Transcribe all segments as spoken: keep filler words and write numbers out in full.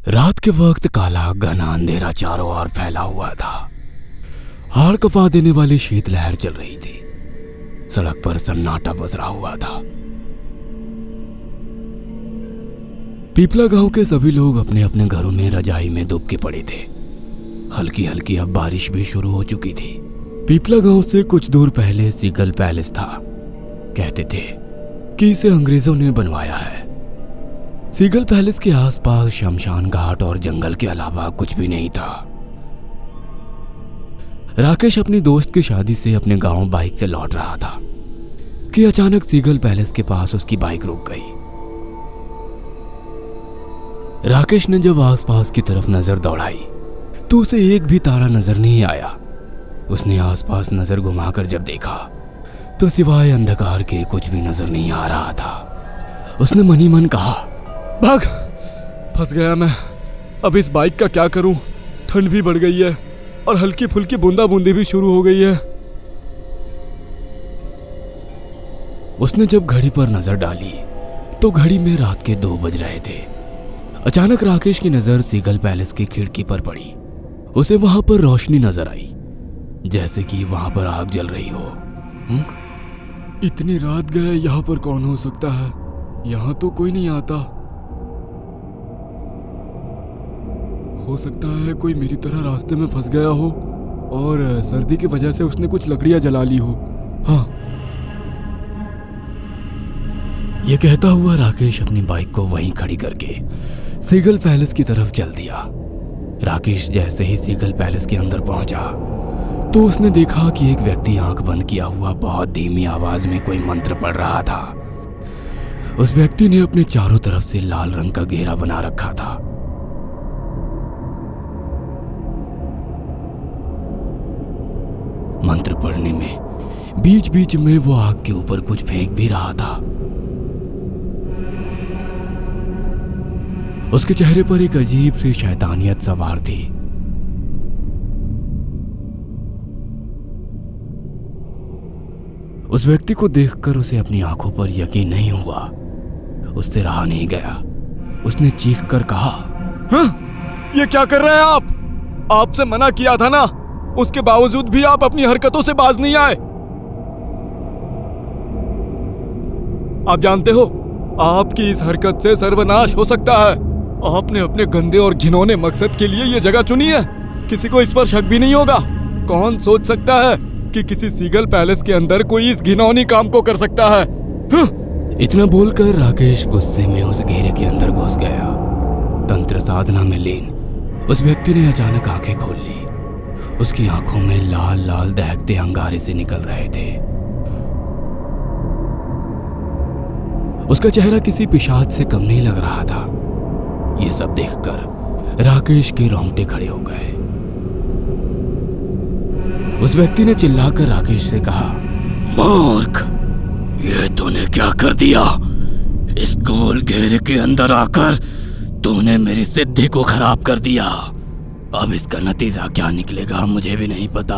रात के वक्त काला घना अंधेरा चारों ओर फैला हुआ था। हाड़ कपा देने वाली शीतलहर चल रही थी। सड़क पर सन्नाटा पसरा हुआ था। पीपला गांव के सभी लोग अपने अपने घरों में रजाई में दुब के पड़े थे। हल्की हल्की अब बारिश भी शुरू हो चुकी थी। पीपला गांव से कुछ दूर पहले सीगल पैलेस था। कहते थे कि इसे अंग्रेजों ने बनवाया है। सीगल पैलेस के आसपास शमशान घाट और जंगल के अलावा कुछ भी नहीं था। राकेश अपनी दोस्त की शादी से अपने गांव बाइक से लौट रहा था कि अचानक सीगल पैलेस के पास उसकी बाइक रुक गई। राकेश ने जब आसपास की तरफ नजर दौड़ाई तो उसे एक भी तारा नजर नहीं आया। उसने आसपास नजर घुमाकर जब देखा तो सिवाय अंधकार के कुछ भी नजर नहीं आ रहा था। उसने मन ही मन कहा, भाग, फंस गया मैं। अब इस बाइक का क्या करूं? ठंड भी बढ़ गई है और हल्की फुल्की बूंदा बूंदी भी शुरू हो गई है। उसने जब घड़ी पर नजर डाली तो घड़ी में रात के दो बज रहे थे। अचानक राकेश की नजर सीगल पैलेस की खिड़की पर पड़ी। उसे वहां पर रोशनी नजर आई, जैसे कि वहां पर आग जल रही हो। हुँ? इतनी रात गए, यहाँ पर कौन हो सकता है? यहाँ तो कोई नहीं आता। हो सकता है कोई मेरी तरह रास्ते में फंस गया हो और सर्दी की वजह से उसने कुछ लकड़ियां जला ली हो। हाँ। यह कहता हुआ राकेश अपनी बाइक को वहीं खड़ी करके सीगल पैलेस की तरफ चल दिया। राकेश जैसे ही सीगल पैलेस के अंदर पहुंचा तो उसने देखा कि एक व्यक्ति आंख बंद किया हुआ बहुत धीमी आवाज में कोई मंत्र पढ़ रहा था। उस व्यक्ति ने अपने चारों तरफ से लाल रंग का घेरा बना रखा था। मंत्र पढ़ने में बीच बीच में वो आग के ऊपर कुछ फेंक भी रहा था। उसके चेहरे पर एक अजीब सी शैतानियत सवार थी। उस व्यक्ति को देखकर उसे अपनी आंखों पर यकीन नहीं हुआ। उससे रहा नहीं गया। उसने चीख कर कहा, हाँ? ये क्या कर रहे हैं आप? आपसे मना किया था ना, उसके बावजूद भी आप अपनी हरकतों से बाज नहीं आए। आप जानते हो आपकी इस हरकत से सर्वनाश हो सकता है। आपने अपने गंदे और घिनौने मकसद के लिए ये जगह चुनी है। किसी को इस पर शक भी नहीं होगा। कौन सोच सकता है कि किसी सीगल पैलेस के अंदर कोई इस घिनौनी काम को कर सकता है? इतना बोलकर राकेश गुस्से में उस घेरे के अंदर घुस गया। तंत्र साधना में लीन उस व्यक्ति ने अचानक आंखें खोल ली। उसकी आंखों में लाल लाल दहकते अंगारे से निकल रहे थे। उसका चेहरा किसी पिशाच से कम नहीं लग रहा था। ये सब देखकर राकेश के रोंगटे खड़े हो गए। उस व्यक्ति ने चिल्लाकर राकेश से कहा, मूर्ख, ये तूने क्या कर दिया? इस गोल घेरे के अंदर आकर तूने मेरी सिद्धि को खराब कर दिया। अब इसका नतीजा क्या निकलेगा मुझे भी नहीं पता।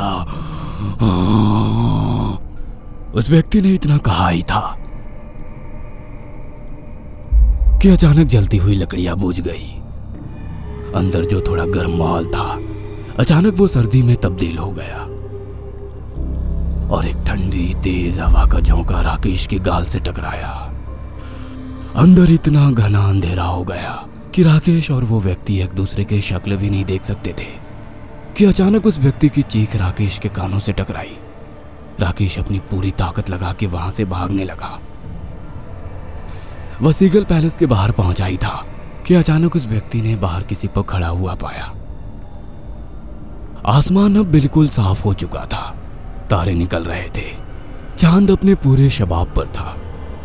उस व्यक्ति ने इतना कहा ही था कि अचानक जलती हुई लकड़ियां बुझ गई। अंदर जो थोड़ा गर्म माहौल था अचानक वो सर्दी में तब्दील हो गया और एक ठंडी तेज हवा का झोंका राकेश के गाल से टकराया। अंदर इतना घना अंधेरा हो गया कि राकेश और वो व्यक्ति एक दूसरे के शक्ल भी नहीं देख सकते थे कि अचानक उस व्यक्ति की चीख राकेश के कानों से टकराई। राकेश अपनी पूरी ताकत लगा के वहां से भागने लगा। वह सीगल पैलेस के बाहर पहुंचा ही था कि अचानक उस व्यक्ति ने बाहर किसी को खड़ा हुआ पाया। आसमान अब बिल्कुल साफ हो चुका था। तारे निकल रहे थे। चांद अपने पूरे शबाब पर था।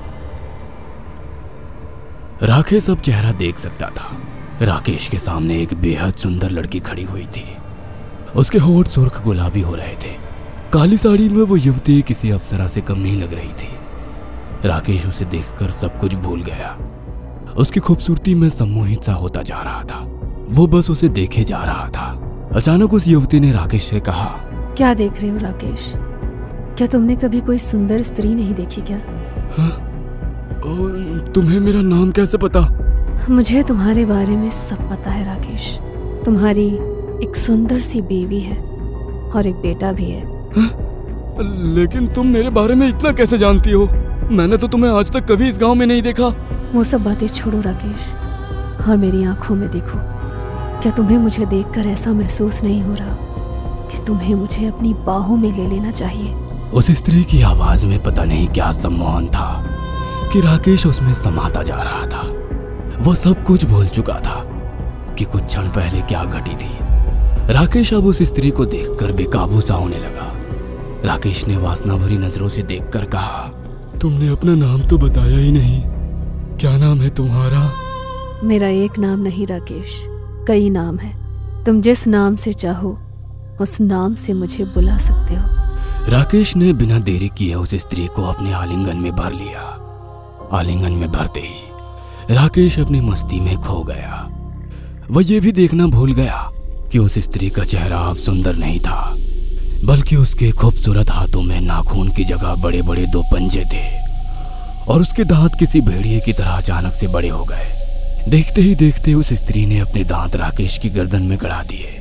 राकेश अब चेहरा देख सकता था। राकेश के सामने एक बेहद सुंदर लड़की खड़ी हुई थी। उसके होंठ सुर्ख गुलाबी हो रहे थे। काली साड़ी में वो युवती किसी अप्सरा से कम नहीं लग रही थी। राकेश उसे देखकर सब कुछ भूल गया। उसकी खूबसूरती में सम्मोहित सा होता जा रहा था। वो बस उसे देखे जा रहा था। अचानक उस युवती ने राकेश से कहा, क्या देख रहे हो राकेश? क्या तुमने कभी कोई सुंदर स्त्री नहीं देखी क्या? हाँ? और तुम्हें मेरा नाम कैसे पता? मुझे तुम्हारे बारे में सब पता है राकेश। तुम्हारी एक सुंदर सी बीवी है और एक बेटा भी है। हा? लेकिन तुम मेरे बारे में इतना कैसे जानती हो? मैंने तो तुम्हें आज तक कभी इस गांव में नहीं देखा। वो सब बातें छोड़ो राकेश और मेरी आंखों में देखो। क्या तुम्हें मुझे देखकर ऐसा महसूस नहीं हो रहा कि तुम्हें मुझे अपनी बाहों में ले लेना चाहिए? उस स्त्री की आवाज में पता नहीं क्या सम्मोहन था कि राकेश उसमें समाता जा रहा था। वो सब कुछ भूल चुका था कि कुछ क्षण पहले क्या घटी थी। राकेश अब उस स्त्री को देखकर बेकाबू सा होने लगा। राकेश ने वासना भरी नजरों से देखकर कहा, तुमने अपना नाम तो बताया ही नहीं। क्या नाम है तुम्हारा? मेरा एक नाम नहीं राकेश, कई नाम है। तुम जिस नाम से चाहो उस नाम से मुझे बुला सकते हो। राकेश ने बिना देरी किए उस स्त्री को अपने आलिंगन में भर लिया। आलिंगन में भरते ही राकेश अपनी मस्ती में खो गया। वह ये भी देखना भूल गया कि उस स्त्री का चेहरा अब सुंदर नहीं था, बल्कि उसके खूबसूरत हाथों में नाखून की जगह बड़े बड़े दो पंजे थे और उसके दांत किसी भेड़िए की तरह अचानक से बड़े हो गए। देखते ही देखते उस स्त्री ने अपने दांत राकेश की गर्दन में गड़ा दिए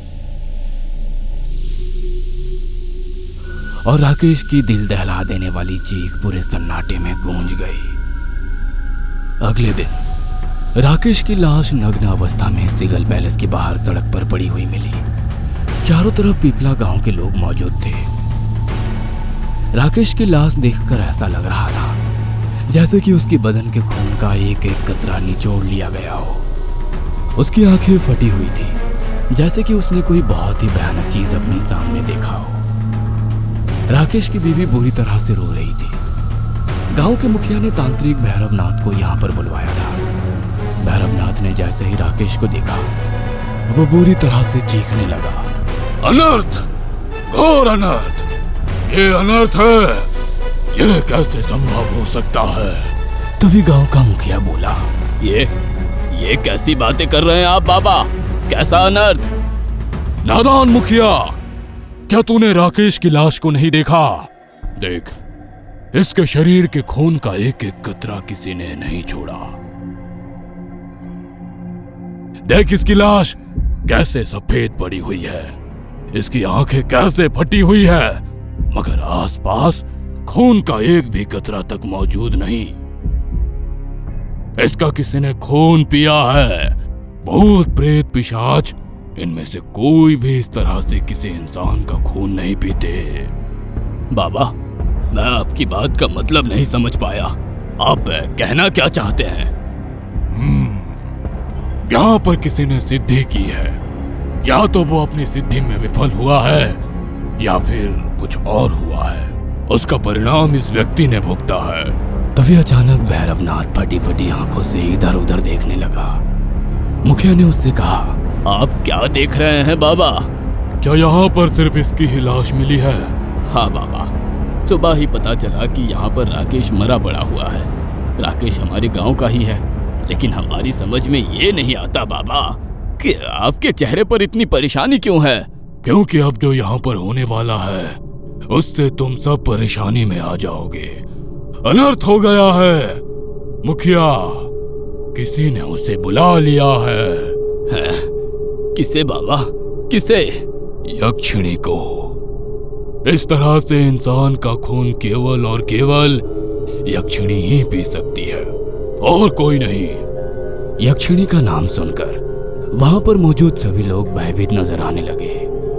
और राकेश की दिल दहला देने वाली चीख पूरे सन्नाटे में गूंज गई। अगले दिन राकेश की लाश नग्न अवस्था में सिगल पैलेस के बाहर सड़क पर पड़ी हुई मिली। चारों तरफ पीपला गांव के लोग मौजूद थे। राकेश की लाश देखकर ऐसा लग रहा था जैसे कि उसकी बदन के खून का एक एक कतरा निचोड़ लिया गया हो। उसकी आंखें फटी हुई थी, जैसे कि उसने कोई बहुत ही भयानक चीज अपने सामने देखा हो। राकेश की बीवी बुरी तरह से रो रही थी। गांव के मुखिया ने तांत्रिक भैरवनाथ को यहाँ पर बुलवाया था। भैरवनाथ ने जैसे ही राकेश को देखा वो बुरी तरह से चीखने लगा, अनर्थ, घोर अनर्थ, ये अनर्थ है, ये कैसे संभव हो सकता है? तभी गांव का मुखिया बोला, ये ये कैसी बातें कर रहे हैं आप बाबा? कैसा अनर्थ? नादान मुखिया, क्या तूने राकेश की लाश को नहीं देखा? देख, इसके शरीर के खून का एक एक कतरा किसी ने नहीं छोड़ा। देख इसकी लाश कैसे सफेद पड़ी हुई है, इसकी आंखें कैसे फटी हुई है, मगर आसपास खून का एक भी कतरा तक मौजूद नहीं। इसका किसी ने खून पिया है। भूत प्रेत पिशाच इनमें से कोई भी इस तरह से किसी इंसान का खून नहीं पीते। बाबा, मैं आपकी बात का मतलब नहीं समझ पाया। आप कहना क्या चाहते हैं? हम्म, यहाँ पर किसी ने सिद्धि की है। या तो वो अपनी सिद्धि में विफल हुआ है या फिर कुछ और हुआ है। उसका परिणाम इस व्यक्ति ने भुगता है। तभी अचानक भैरवनाथ फटी फटी आंखों से इधर उधर देखने लगा। मुखिया ने उससे कहा, आप क्या देख रहे हैं बाबा? क्या यहाँ पर सिर्फ इसकी ही लाश मिली है? हाँ बाबा, सुबह ही पता चला कि यहाँ पर राकेश मरा पड़ा हुआ है। राकेश हमारे गांव का ही है, लेकिन हमारी समझ में ये नहीं आता बाबा कि आपके चेहरे पर इतनी परेशानी क्यों है? क्योंकि अब जो यहाँ पर होने वाला है उससे तुम सब परेशानी में आ जाओगे। अनर्थ हो गया है मुखिया, किसी ने उसे बुला लिया है। है? किसे बाबा, किसे? यक्षिणी को। इस तरह से इंसान का खून केवल और केवल यक्षिणी ही पी सकती है और कोई नहीं। यक्षिणी का नाम सुनकर वहां पर मौजूद सभी लोग भयभीत नजर आने लगे।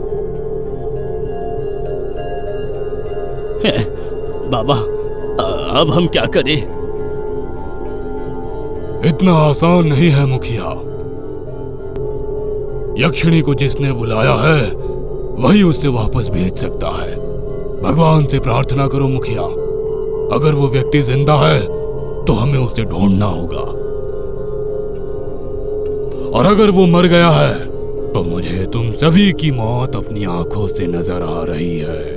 बाबा, अब हम क्या करें? इतना आसान नहीं है मुखिया। यक्षिणी को जिसने बुलाया है वही उसे वापस भेज सकता है। भगवान से प्रार्थना करो मुखिया। अगर वो व्यक्ति जिंदा है तो हमें उसे ढूंढना होगा, और अगर वो मर गया है तो मुझे तुम सभी की मौत अपनी आंखों से नजर आ रही है।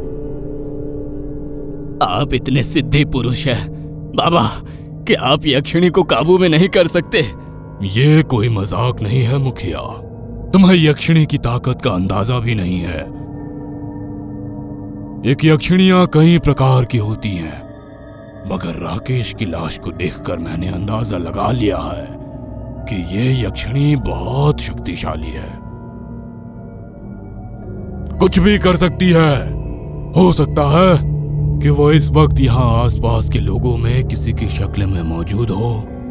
आप इतने सिद्धि पुरुष हैं बाबा कि आप यक्षिणी को काबू में नहीं कर सकते। ये कोई मजाक नहीं है मुखिया। तुम्हें यक्षिणी की ताकत का अंदाजा भी नहीं है। एक यक्षिणियां कई प्रकार की होती हैं, मगर राकेश की लाश को देखकर मैंने अंदाजा लगा लिया है कि ये यक्षिणी बहुत शक्तिशाली है, कुछ भी कर सकती है। हो सकता है कि वो इस वक्त यहाँ आसपास के लोगों में किसी की शक्ल में मौजूद हो।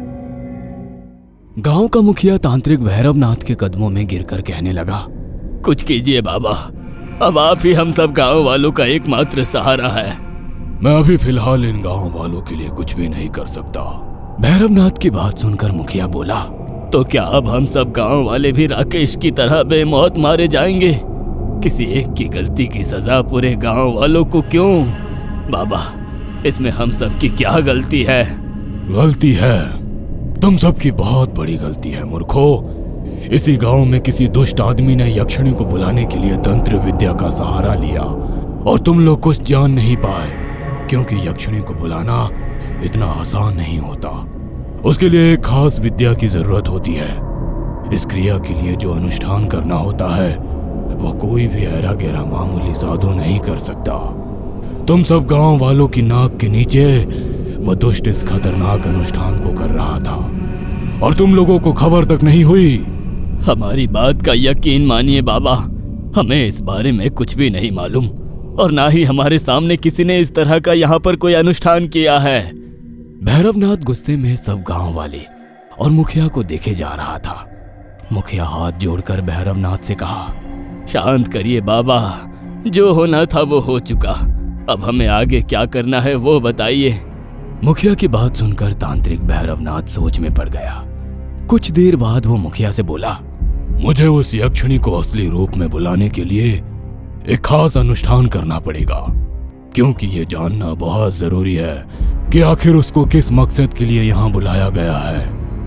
गांव का मुखिया तांत्रिक भैरवनाथ के कदमों में गिरकर कहने लगा, कुछ कीजिए बाबा, अब आप ही हम सब गांव वालों का एकमात्र सहारा है। मैं अभी फिलहाल इन गांव वालों के लिए कुछ भी नहीं कर सकता। भैरवनाथ की बात सुनकर मुखिया बोला, तो क्या अब हम सब गांव वाले भी राकेश की तरह बेमौत मारे जाएंगे? किसी एक की गलती की सजा पूरे गांव वालों को क्यों? बाबा, इसमें हम सब की क्या गलती है? गलती है, तुम सबकी बहुत बड़ी गलती है मूर्खो। इसी गांव में किसी दुष्ट आदमी ने यक्षिणी को बुलाने के लिए तंत्र विद्या का सहारा लिया और तुम लोग कुछ जान नहीं पाए, क्योंकि यक्षिणी को बुलाना इतना आसान नहीं होता। उसके लिए एक खास विद्या की जरूरत होती है। इस क्रिया के लिए जो अनुष्ठान करना होता है वो कोई भी ऐरा गहरा मामूली साधु नहीं कर सकता। तुम सब गांव वालों की नाक के नीचे वो दुष्ट इस खतरनाक अनुष्ठान को कर रहा था और तुम लोगों को खबर तक नहीं हुई। हमारी बात का यकीन मानिए बाबा, हमें इस बारे में कुछ भी नहीं मालूम और ना ही हमारे सामने किसी ने इस तरह का यहाँ पर कोई अनुष्ठान किया है। भैरवनाथ गुस्से में सब गांव वाले और मुखिया को देखे जा रहा था। मुखिया हाथ जोड़कर भैरवनाथ से कहा, शांत करिए बाबा, जो होना था वो हो चुका, अब हमें आगे क्या करना है वो बताइए। मुखिया की बात सुनकर तांत्रिक भैरवनाथ सोच में पड़ गया। कुछ देर बाद वो मुखिया से बोला, मुझे उस यक्षिणी को असली रूप में बुलाने के लिए एक खास अनुष्ठान करना पड़ेगा, क्योंकि ये जानना बहुत जरूरी है कि आखिर उसको किस मकसद के लिए यहाँ बुलाया गया है।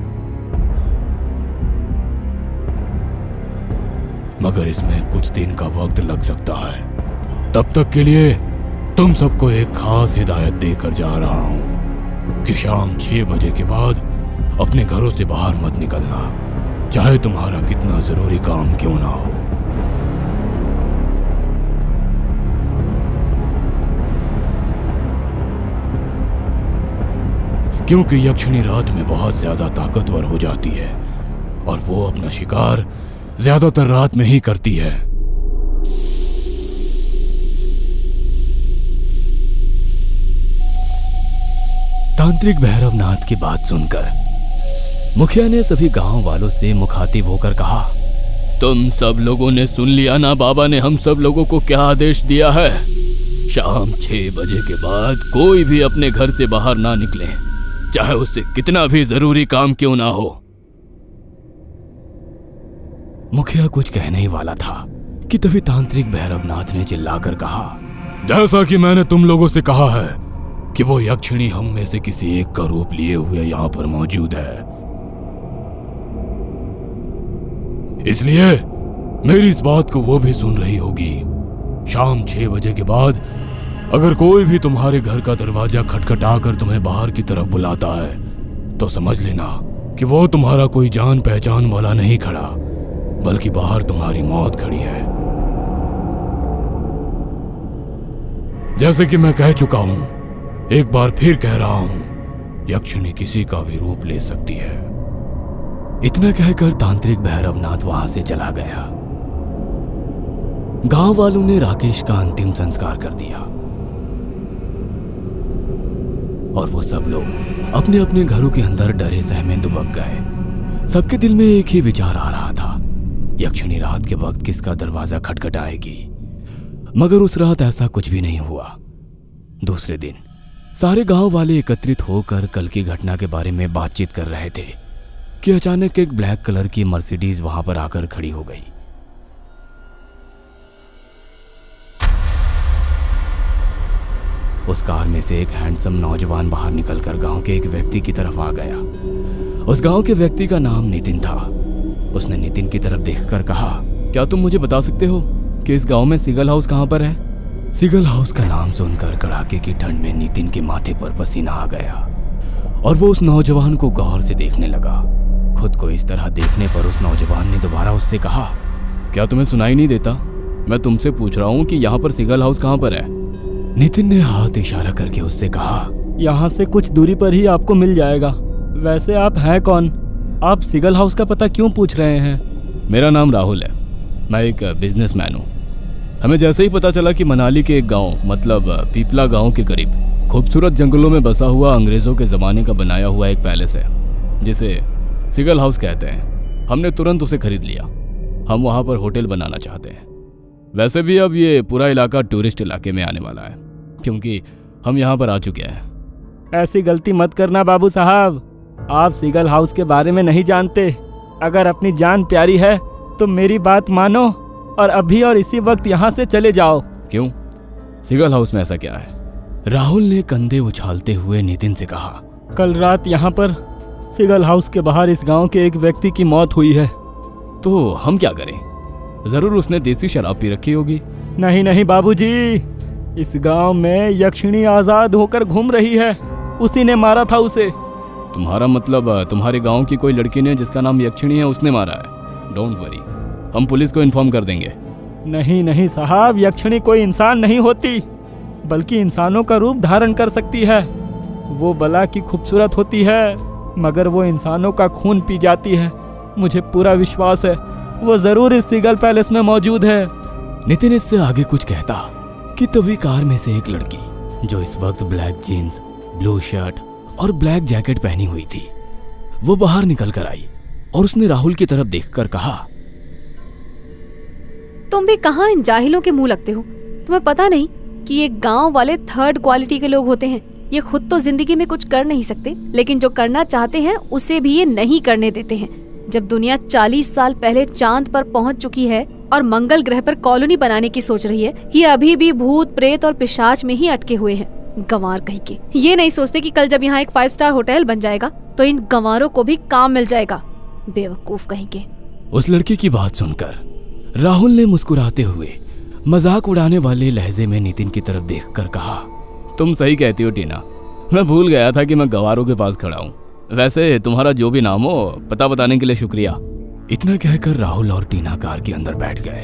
मगर इसमें कुछ दिन का वक्त लग सकता है। तब तक के लिए तुम सबको एक खास हिदायत देकर जा रहा हूं कि शाम छह बजे के बाद अपने घरों से बाहर मत निकलना, चाहे तुम्हारा कितना जरूरी काम क्यों ना हो। क्योंकि यक्षिणी रात में बहुत ज्यादा ताकतवर हो जाती है और वो अपना शिकार ज्यादातर रात में ही करती है। तांत्रिक भैरवनाथ की बात सुनकर मुखिया ने सभी गांव वालों से मुखातिब होकर कहा, तुम सब लोगों ने सुन लिया ना, बाबा ने हम सब लोगों को क्या आदेश दिया है? शाम छह बजे के बाद कोई भी अपने घर से बाहर ना निकले, चाहे उससे कितना भी जरूरी काम क्यों ना हो। मुखिया कुछ कहने ही वाला था कि तभी तांत्रिक भैरवनाथ ने चिल्लाकर कहा, जैसा कि मैंने तुम लोगों से कहा है कि वो यक्षिणी हम में से किसी एक का रूप लिए हुए यहाँ पर मौजूद है, इसलिए मेरी इस बात को वो भी सुन रही होगी। शाम छह बजे के बाद अगर कोई भी तुम्हारे घर का दरवाजा खटखटाकर तुम्हें बाहर की तरफ बुलाता है तो समझ लेना कि वो तुम्हारा कोई जान पहचान वाला नहीं खड़ा, बल्कि बाहर तुम्हारी मौत खड़ी है। जैसे कि मैं कह चुका हूं, एक बार फिर कह रहा हूं, यक्षिणी किसी का भी रूप ले सकती है। इतना कहकर तांत्रिक भैरवनाथ वहां से चला गया। गांव वालों ने राकेश का अंतिम संस्कार कर दिया और वो सब लोग अपने अपने घरों के अंदर डरे सहमे दुबक गए। सबके दिल में एक ही विचार आ रहा था, यक्षिणी रात के वक्त किसका दरवाजा खटखटाएगी। मगर उस रात ऐसा कुछ भी नहीं हुआ। दूसरे दिन सारे गांव वाले एकत्रित होकर कल की घटना के बारे में बातचीत कर रहे थे कि अचानक एक ब्लैक कलर की मर्सिडीज वहां पर आकर खड़ी हो गई। उस कार में से एक हैंडसम नौजवान बाहर निकलकर गांव के एक व्यक्ति की तरफ आ गया। उस गांव के व्यक्ति का नाम नितिन था। उसने नितिन की तरफ देखकर कहा, क्या तुम मुझे बता सकते हो कि इस गांव में सिगल हाउस कहां पर है? सिगल हाउस का नाम सुनकर कड़ाके की ठंड में नितिन के माथे पर पसीना आ गया और वो उस नौजवान को गौर से देखने लगा। खुद को इस तरह देखने पर उस नौजवान ने दोबारा उससे कहा, क्या तुम्हें सुनाई नहीं देता? मैं तुमसे पूछ रहा हूँ कि यहाँ पर सिगल हाउस कहाँ पर है? नितिन ने हाथ इशारा करके उससे कहा, यहाँ से कुछ दूरी पर ही आपको मिल जाएगा। वैसे आप हैं कौन? आप सिगल हाउस का पता क्यों पूछ रहे हैं? मेरा नाम राहुल है, मैं एक बिजनेसमैन हूँ। हमें जैसे ही पता चला कि मनाली के एक गांव मतलब पीपला गांव के करीब खूबसूरत जंगलों में बसा हुआ अंग्रेज़ों के ज़माने का बनाया हुआ एक पैलेस है जिसे सिगल हाउस कहते हैं, हमने तुरंत उसे खरीद लिया। हम वहाँ पर होटल बनाना चाहते हैं। वैसे भी अब ये पूरा इलाका टूरिस्ट इलाके में आने वाला है क्योंकि हम यहाँ पर आ चुके हैं। ऐसी गलती मत करना बाबू साहब, आप सिगल हाउस के बारे में नहीं जानते। अगर अपनी जान प्यारी है तो मेरी बात मानो और अभी और इसी वक्त यहाँ से चले जाओ। क्यों? सिगल हाउस में ऐसा क्या है? राहुल ने कंधे उछालते हुए नितिन से कहा। कल रात यहाँ पर सिगल हाउस के बाहर इस गांव के एक व्यक्ति की मौत हुई है। तो हम क्या करें? जरूर उसने देसी शराब पी रखी होगी। नहीं नहीं बाबूजी, इस गांव में यक्षिणी आजाद होकर घूम रही है, उसी ने मारा था उसे। तुम्हारा मतलब तुम्हारे गांव की कोई लड़की ने जिसका नाम यक्षिणी है उसने मारा है? डोंट वरी, हम पुलिस को इन्फॉर्म कर देंगे। नहीं नहीं साहब, यक्षिणी कोई इंसान नहीं होती बल्कि इंसानों का रूप धारण कर सकती है। वो बला की खूबसूरत होती है मगर वो इंसानों का खून पी जाती है। मुझे पूरा विश्वास है वो जरूर इस सिगल पैलेस में मौजूद है। नितिन इससे आगे कुछ कहता कि तभी कार में से एक लड़की जो इस वक्त ब्लैक जीन्स, ब्लू शर्ट और ब्लैक जैकेट पहनी हुई थी वो बाहर निकल कर आई और उसने राहुल की तरफ देखकर कहा, तुम भी कहाँ इन जाहिलों के मुंह लगते हो? तुम्हें पता नहीं कि ये गांव वाले थर्ड क्वालिटी के लोग होते हैं। ये खुद तो जिंदगी में कुछ कर नहीं सकते लेकिन जो करना चाहते हैं उसे भी ये नहीं करने देते हैं। जब दुनिया चालीस साल पहले चांद पर पहुंच चुकी है और मंगल ग्रह पर कॉलोनी बनाने की सोच रही है, ये अभी भी भूत प्रेत और पिशाच में ही अटके हुए हैं। गंवार कहीं के ये नहीं सोचते कि कल जब यहाँ एक फाइव स्टार होटल बन जाएगा तो इन गंवारों को भी काम मिल जाएगा। बेवकूफ कहीं के। उस लड़की की बात सुनकर राहुल ने मुस्कुराते हुए मजाक उड़ाने वाले लहजे में नितिन की तरफ देखकर कहा, तुम सही कहती हो टीना, मैं भूल गया था कि मैं गंवारों के पास खड़ा हूँ। वैसे तुम्हारा जो भी नाम हो पता बताने के लिए शुक्रिया। इतना कहकर राहुल और टीना कार के अंदर बैठ गए।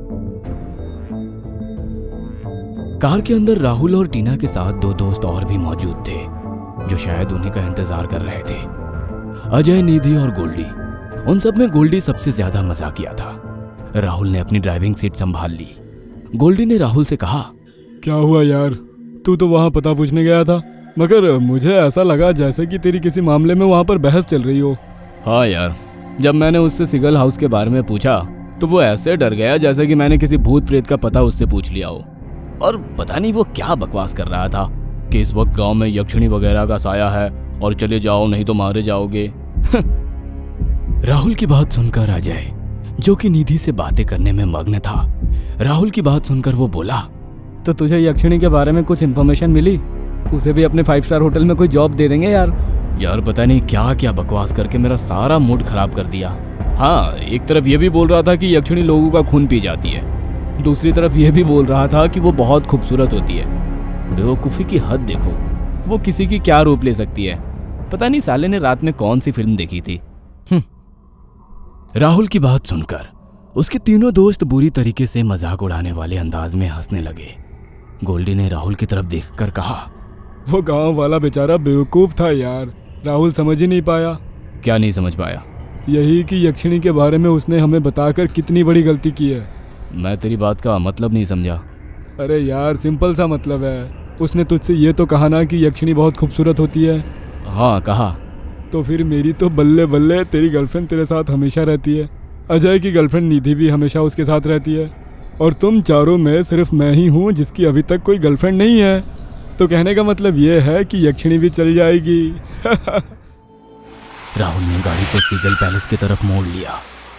कार के अंदर राहुल और टीना के साथ दो दोस्त और भी मौजूद थे जो शायद उन्हीं का इंतजार कर रहे थे, अजय, निधि और गोल्डी। उन सब में गोल्डी सबसे ज्यादा मजाकिया था। राहुल ने अपनी ड्राइविंग सीट संभाल ली। गोल्डी ने राहुल से कहा, क्या हुआ यार, तू तो वहाँ पता पूछने गया था मगर मुझे ऐसा लगा जैसे कि तेरी किसी मामले में वहाँ पर बहस चल रही हो। हाँ यार, जब मैंने उससे सिगल हाउस के बारे में पूछा तो वो ऐसे डर गया जैसे कि मैंने किसी भूत प्रेत का पता उससे पूछ लिया हो। और पता नहीं वो क्या बकवास कर रहा था कि इस वक्त गांव में यक्षिणी वगैरह का साया है और चले जाओ नहीं तो मारे जाओगे। राहुल की बात सुनकर अजय, जो कि निधि से बातें करने में मग्न था, राहुल की बात सुनकर वो बोला, तो तुझे यक्षिणी के बारे में कुछ इन्फॉर्मेशन मिली? उसे भी अपने फाइव स्टार होटल में कोई जॉब दे देंगे यार। यार पता नहीं क्या क्या बकवास करके मेरा सारा मूड खराब कर दिया। हाँ, एक तरफ ये भी बोल रहा था कि यक्षिणी लोगों का खून पी जाती है, दूसरी तरफ यह भी बोल रहा था कि वो बहुत खूबसूरत होती है। बेवकूफ़ी की हद देखो, वो किसी की क्या रूप ले सकती है। पता नहीं साले ने रात में कौन सी फिल्म देखी थी। राहुल की बात सुनकर उसके तीनों दोस्त बुरी तरीके से मजाक उड़ाने वाले अंदाज में हंसने लगे। गोल्डी ने राहुल की तरफ देखकर कहा, वो गांव वाला बेचारा बेवकूफ था यार, राहुल समझ ही नहीं पाया। क्या नहीं समझ पाया? यही कि यक्षिणी के बारे में उसने हमें बताकर कितनी बड़ी गलती की है। मैं तेरी बात का मतलब नहीं समझा। अरे यार सिंपल सा मतलब है, उसने तुझसे ये तो कहा ना कि यक्षिणी बहुत खूबसूरत होती है। हाँ कहा। तो फिर मेरी तो बल्ले बल्ले तेरी गर्लफ्रेंड तेरे साथ हमेशा रहती है, अजय की गर्लफ्रेंड निधि भी हमेशा उसके साथ रहती है, और तुम चारों में सिर्फ मैं ही हूँ जिसकी अभी तक कोई गर्लफ्रेंड नहीं है। तो कहने का मतलब ये है कि यक्षिणी भी चल जाएगी। राहुल ने गाड़ी को सिगल पैलेस की तरफ मोड़ लिया।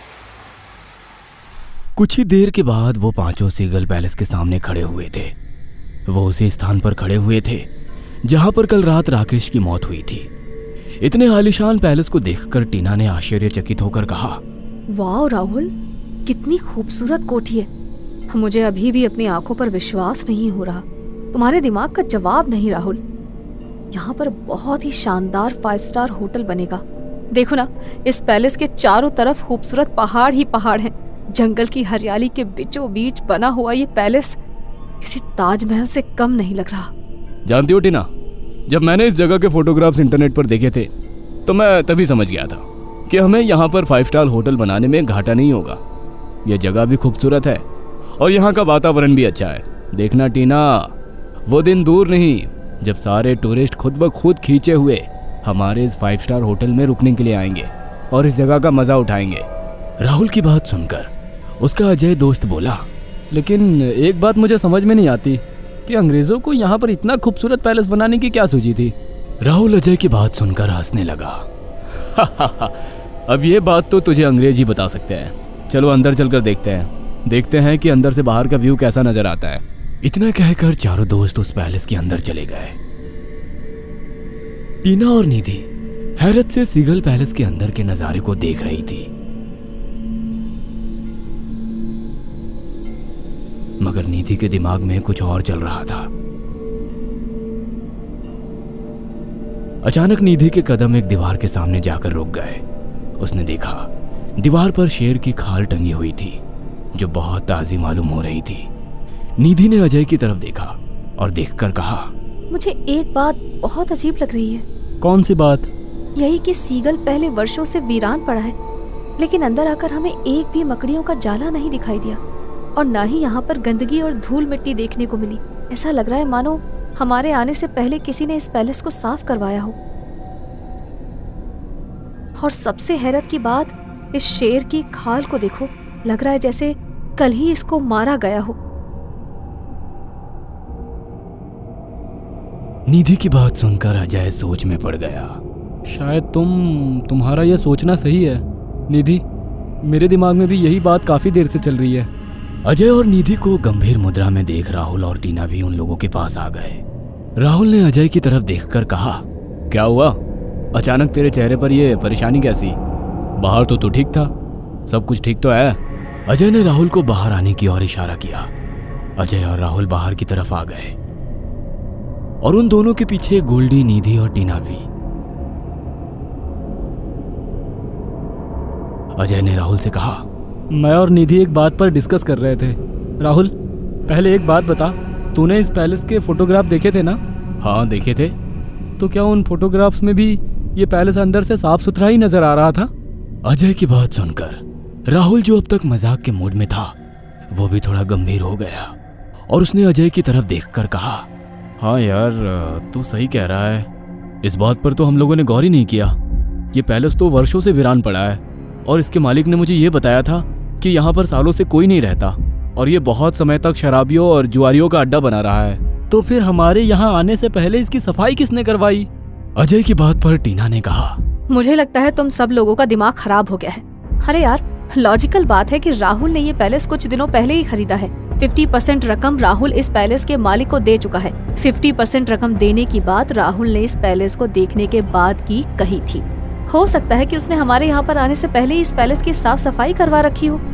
कुछ ही देर के बाद वो पांचों सिगल पैलेस के सामने खड़े हुए थे। वो उसी स्थान पर खड़े हुए थे जहां पर कल रात राकेश की मौत हुई थी। इतने आलीशान पैलेस को देखकर टीना ने आश्चर्यचकित होकर कहा, वाह राहुल, कितनी खूबसूरत कोठी है। मुझे अभी भी अपनी आंखों पर विश्वास नहीं हो रहा। तुम्हारे दिमाग का जवाब नहीं राहुल। यहाँ पर बहुत ही शानदार फाइव स्टार होटल बनेगा। देखो ना, इस पैलेस के चारों तरफ खूबसूरत पहाड़ ही पहाड़ हैं। जंगल की हरियाली के बीचों बीच बना हुआ ये पैलेस किसी ताजमहल से कम नहीं लग रहा। जानती हो टीना, जब मैंने इस जगह के फोटोग्राफ्स इंटरनेट पर देखे थे तो मैं तभी समझ गया था कि हमें यहाँ पर फाइव स्टार होटल बनाने में घाटा नहीं होगा। यह जगह भी खूबसूरत है और यहाँ का वातावरण भी अच्छा है। देखना टीना, वो दिन दूर नहीं जब सारे टूरिस्ट खुद ब खुद खींचे हुए हमारे इस फाइव स्टार होटल में रुकने के लिए आएंगे और इस जगह का मजा उठाएंगे। राहुल की बात सुनकर उसका अजय दोस्त बोला, लेकिन एक बात मुझे समझ में नहीं आती कि अंग्रेजों को यहाँ पर इतना खूबसूरत पैलेस बनाने की क्या सूझी थी। राहुल अजय की बात सुनकर हंसने लगा। अब ये बात तो तुझे अंग्रेज ही बता सकते हैं। चलो अंदर चलकर देखते हैं देखते हैं कि अंदर से बाहर का व्यू कैसा नजर आता है। इतना कहकर चारों दोस्त उस पैलेस के अंदर चले गए। टीना और निधि हैरत से सीगल पैलेस के अंदर के नजारे को देख रही थी, मगर निधि के दिमाग में कुछ और चल रहा था। अचानक निधि के कदम एक दीवार के सामने जाकर रुक गए। उसने देखा दीवार पर शेर की खाल टंगी हुई थी जो बहुत ताजी मालूम हो रही थी। निधि ने अजय की तरफ देखा और देखकर कहा, मुझे एक बात बहुत अजीब लग रही है। कौन सी बात? यही कि सीगल पहले वर्षों से वीरान पड़ा है, लेकिन अंदर आकर हमें एक भी मकड़ियों का जाला नहीं दिखाई दिया और ना ही यहाँ पर गंदगी और धूल मिट्टी देखने को मिली। ऐसा लग रहा है मानो हमारे आने से पहले किसी ने इस पैलेस को साफ करवाया हो। और सबसे हैरत की बात, इस शेर की खाल को देखो, लग रहा है जैसे कल ही इसको मारा गया हो। निधि की बात सुनकर अजय सोच में पड़ गया। शायद तुम तुम्हारा यह सोचना सही है निधि। मेरे दिमाग में भी यही बात काफी देर से चल रही है। अजय और निधि को गंभीर मुद्रा में देख राहुल और टीना भी उन लोगों के पास आ गए। राहुल ने अजय की तरफ देखकर कहा, क्या हुआ? अचानक तेरे चेहरे पर यह परेशानी कैसी? बाहर तो तू ठीक था, सब कुछ ठीक तो है? अजय ने राहुल को बाहर आने की ओर इशारा किया। अजय और राहुल बाहर की तरफ आ गए और उन दोनों के पीछे गोल्डी, निधि और टीना भी। अजय ने राहुल से कहा, मैं और निधि एक बात पर डिस्कस कर रहे थे। राहुल, पहले एक बात बता, तूने इस पैलेस के फोटोग्राफ देखे थे ना? हाँ देखे थे। तो क्या उन फोटोग्राफ्स में भी ये पैलेस अंदर से साफ सुथरा ही नजर आ रहा था? अजय की बात सुनकर राहुल, जो अब तक मजाक के मूड में था, वो भी थोड़ा गंभीर हो गया और उसने अजय की तरफ देखकर कहा, हाँ यार तू सही कह रहा है। इस बात पर तो हम लोगों ने गौर ही नहीं किया। ये पैलेस तो वर्षों से वीरान पड़ा है और इसके मालिक ने मुझे ये बताया था कि यहाँ पर सालों से कोई नहीं रहता और ये बहुत समय तक शराबियों और जुआरियों का अड्डा बना रहा है। तो फिर हमारे यहाँ आने से पहले इसकी सफाई किसने करवाई? अजय की बात पर टीना ने कहा, मुझे लगता है तुम सब लोगों का दिमाग खराब हो गया है। अरे यार, लॉजिकल बात है कि राहुल ने ये पैलेस कुछ दिनों पहले ही खरीदा है। पचास परसेंट रकम राहुल इस पैलेस के मालिक को दे चुका है। पचास परसेंट रकम देने की बात राहुल ने इस पैलेस को देखने के बाद की कही थी। हो सकता है कि उसने हमारे यहाँ पर आने से पहले इस पैलेस की साफ सफाई करवा रखी हो।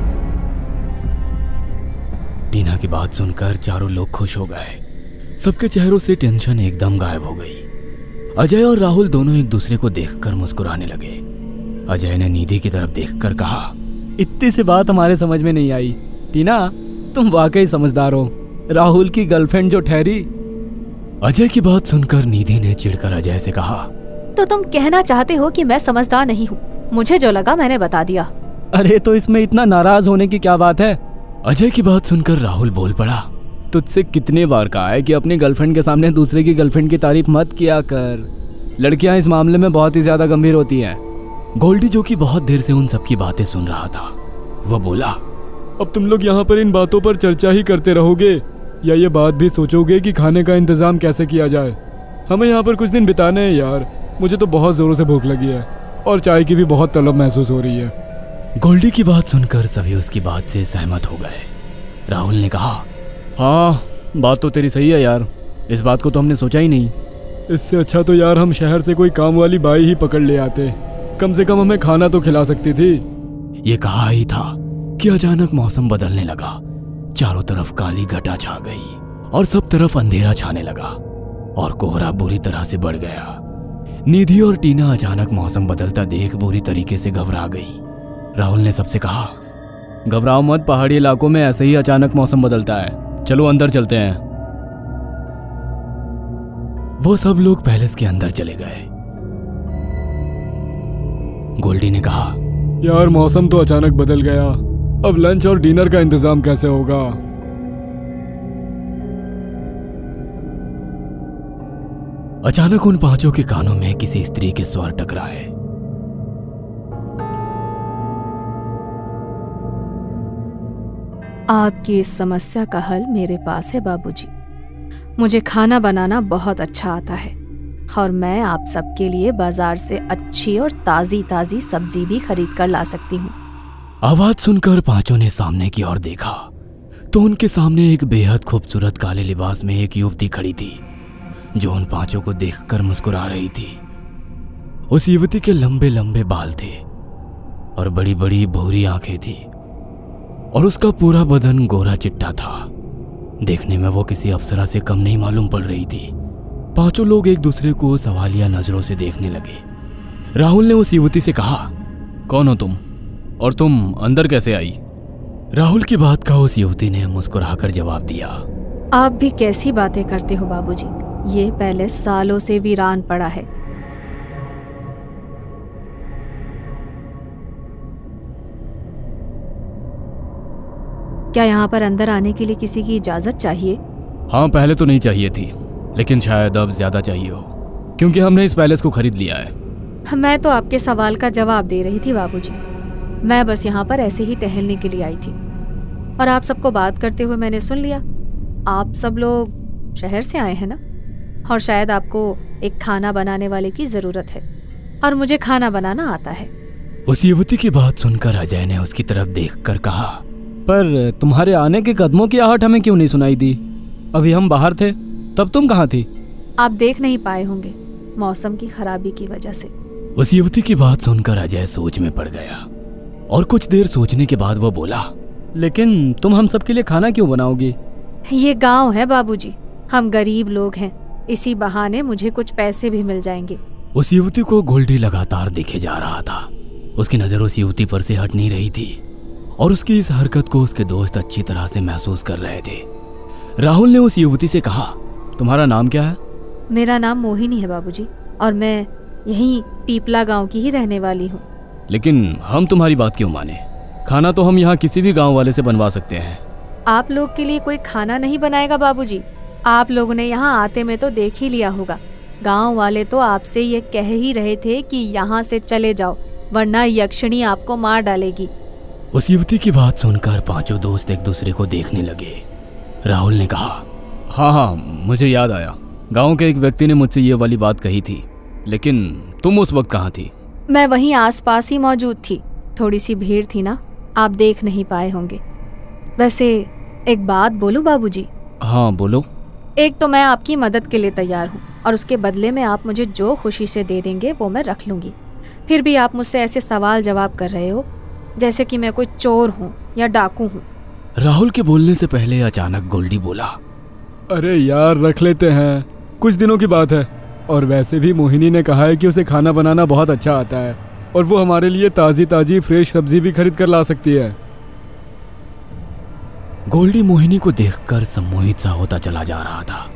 टीना की बात सुनकर चारों लोग खुश हो गए। सबके चेहरों से टेंशन एकदम गायब हो गई। अजय और राहुल दोनों एक दूसरे को देखकर मुस्कुराने लगे। अजय ने निधि की तरफ देखकर कहा, इतनी सी बात हमारे समझ में नहीं आई। टीना, तुम वाकई समझदार हो। राहुल की गर्लफ्रेंड जो ठहरी। अजय की बात सुनकर निधि ने चिढ़कर अजय से कहा, तो तुम कहना चाहते हो कि मैं समझदार नहीं हूँ? मुझे जो लगा मैंने बता दिया। अरे तो इसमें इतना नाराज होने की क्या बात है? अजय की बात सुनकर राहुल बोल पड़ा, तुझसे कितने बार कहा है कि अपनी गर्लफ्रेंड के सामने दूसरे की गर्लफ्रेंड की तारीफ मत किया कर। लड़कियां इस मामले में बहुत ही ज्यादा गंभीर होती हैं। गोल्डी, जो कि बहुत देर से उन सबकी बातें सुन रहा था, वह बोला, अब तुम लोग यहाँ पर इन बातों पर चर्चा ही करते रहोगे या ये बात भी सोचोगे कि खाने का इंतजाम कैसे किया जाए? हमें यहाँ पर कुछ दिन बिताने हैं यार। मुझे तो बहुत जोरों से भूख लगी है और चाय की भी बहुत तलब महसूस हो रही है। गोल्डी की बात सुनकर सभी उसकी बात से सहमत हो गए। राहुल ने कहा, हाँ बात तो तेरी सही है यार, इस बात को तो हमने सोचा ही नहीं। इससे अच्छा तो यार हम शहर से कोई काम वाली बाई ही पकड़ ले आते, कम से कम हमें खाना तो खिला सकती थी। ये कहा ही था कि अचानक मौसम बदलने लगा। चारों तरफ काली घटा छा गई और सब तरफ अंधेरा छाने लगा और कोहरा बुरी तरह से बढ़ गया। निधि और टीना अचानक मौसम बदलता देख बुरी तरीके से घबरा गई। राहुल ने सबसे कहा, घबराओ मत, पहाड़ी इलाकों में ऐसे ही अचानक मौसम बदलता है, चलो अंदर चलते हैं। वो सब लोग पैलेस के अंदर चले गए। गोल्डी ने कहा, यार मौसम तो अचानक बदल गया, अब लंच और डिनर का इंतजाम कैसे होगा? अचानक उन पांचों के कानों में किसी स्त्री के स्वर टकराए। आपकी इस समस्या का हल मेरे पास है बाबूजी। मुझे खाना बनाना बहुत अच्छा आता है और मैं आप सबके लिए बाजार से अच्छी और ताजी ताजी सब्जी भी खरीद कर ला सकती हूँ। आवाज सुनकर पांचों ने सामने की ओर देखा तो उनके सामने एक बेहद खूबसूरत काले लिबास में एक युवती खड़ी थी जो उन पांचों को देखकर मुस्कुरा रही थी। उस युवती के लंबे लंबे बाल थे और बड़ी बड़ी भूरी आंखें थी और उसका पूरा बदन गोरा चिट्टा था। देखने में वो किसी अप्सरा से कम नहीं मालूम पड़ रही थी। पांचों लोग एक दूसरे को सवालिया नजरों से देखने लगे। राहुल ने उस युवती से कहा, कौन हो तुम और तुम अंदर कैसे आई? राहुल की बात का उस युवती ने मुस्कुराकर जवाब दिया, आप भी कैसी बातें करते हो बाबूजी, ये पैलेस सालों से वीरान पड़ा है। क्या यहाँ पर अंदर आने के लिए किसी की इजाजत चाहिए? हाँ, पहले तो नहीं चाहिए थी, लेकिन शायद अब ज्यादा चाहिए हो, क्योंकि हमने इस पैलेस को खरीद लिया है। मैं तो आपके सवाल का जवाब दे रही थी बाबूजी। मैं बस यहाँ पर ऐसे ही टहलने के लिए आई थी और आप सबको बात करते हुए मैंने सुन लिया। आप सब लोग शहर से आए हैं ना, और शायद आपको एक खाना बनाने वाले की जरूरत है और मुझे खाना बनाना आता है। उस युवती की बात सुनकर अजय ने उसकी तरफ देखकर कहा, पर तुम्हारे आने के कदमों की आहट हमें क्यों नहीं सुनाई दी? अभी हम बाहर थे, तब तुम कहाँ थी? आप देख नहीं पाए होंगे मौसम की खराबी की वजह से। उस युवती की बात सुनकर अजय सोच में पड़ गया और कुछ देर सोचने के बाद वो बोला, लेकिन तुम हम सबके लिए खाना क्यों बनाओगी? ये गांव है बाबूजी, हम गरीब लोग हैं, इसी बहाने मुझे कुछ पैसे भी मिल जाएंगे। उस युवती को गोल्डी लगातार देखे जा रहा था। उसकी नजर उस युवती पर से हट नहीं रही थी और उसकी इस हरकत को उसके दोस्त अच्छी तरह से महसूस कर रहे थे। राहुल ने उस युवती से कहा, तुम्हारा नाम क्या है? मेरा नाम मोहिनी है बाबूजी और मैं यहीं पीपला गांव की ही रहने वाली हूँ। लेकिन हम तुम्हारी बात क्यों माने? खाना तो हम यहाँ किसी भी गांव वाले से बनवा सकते हैं। आप लोग के लिए कोई खाना नहीं बनाएगा बाबूजी। आप लोगों ने यहाँ आते में तो देख ही लिया होगा, गांव वाले तो आपसे ये कह ही रहे थे कि यहाँ से चले जाओ वरना यक्षिणी आपको मार डालेगी। उस युवती की बात सुनकर पांचों दोस्त एक दूसरे को देखने लगे। राहुल ने कहा, हाँ हाँ मुझे याद आया, गांव के एक व्यक्ति ने मुझसे ये वाली बात कही थी, लेकिन तुम उस वक्त कहाँ थी? मैं वहीं आसपास ही मौजूद थी, थोड़ी सी भीड़ थी ना, आप देख नहीं पाए होंगे। वैसे एक बात बोलूं बाबूजी? हाँ बोलो। एक तो मैं आपकी मदद के लिए तैयार हूँ और उसके बदले में आप मुझे जो खुशी से दे देंगे वो मैं रख लूँगी। फिर भी आप मुझसे ऐसे सवाल जवाब कर रहे हो जैसे कि मैं कोई चोर हूँ या डाकू हूँ। राहुल के बोलने से पहले अचानक गोल्डी बोला, अरे यार रख लेते हैं, कुछ दिनों की बात है, और वैसे भी मोहिनी ने कहा है कि उसे खाना बनाना बहुत अच्छा आता है और वो हमारे लिए ताज़ी ताज़ी फ्रेश सब्जी भी खरीद कर ला सकती है। गोल्डी मोहिनी को देखकर सम्मोहित सा होता चला जा रहा था।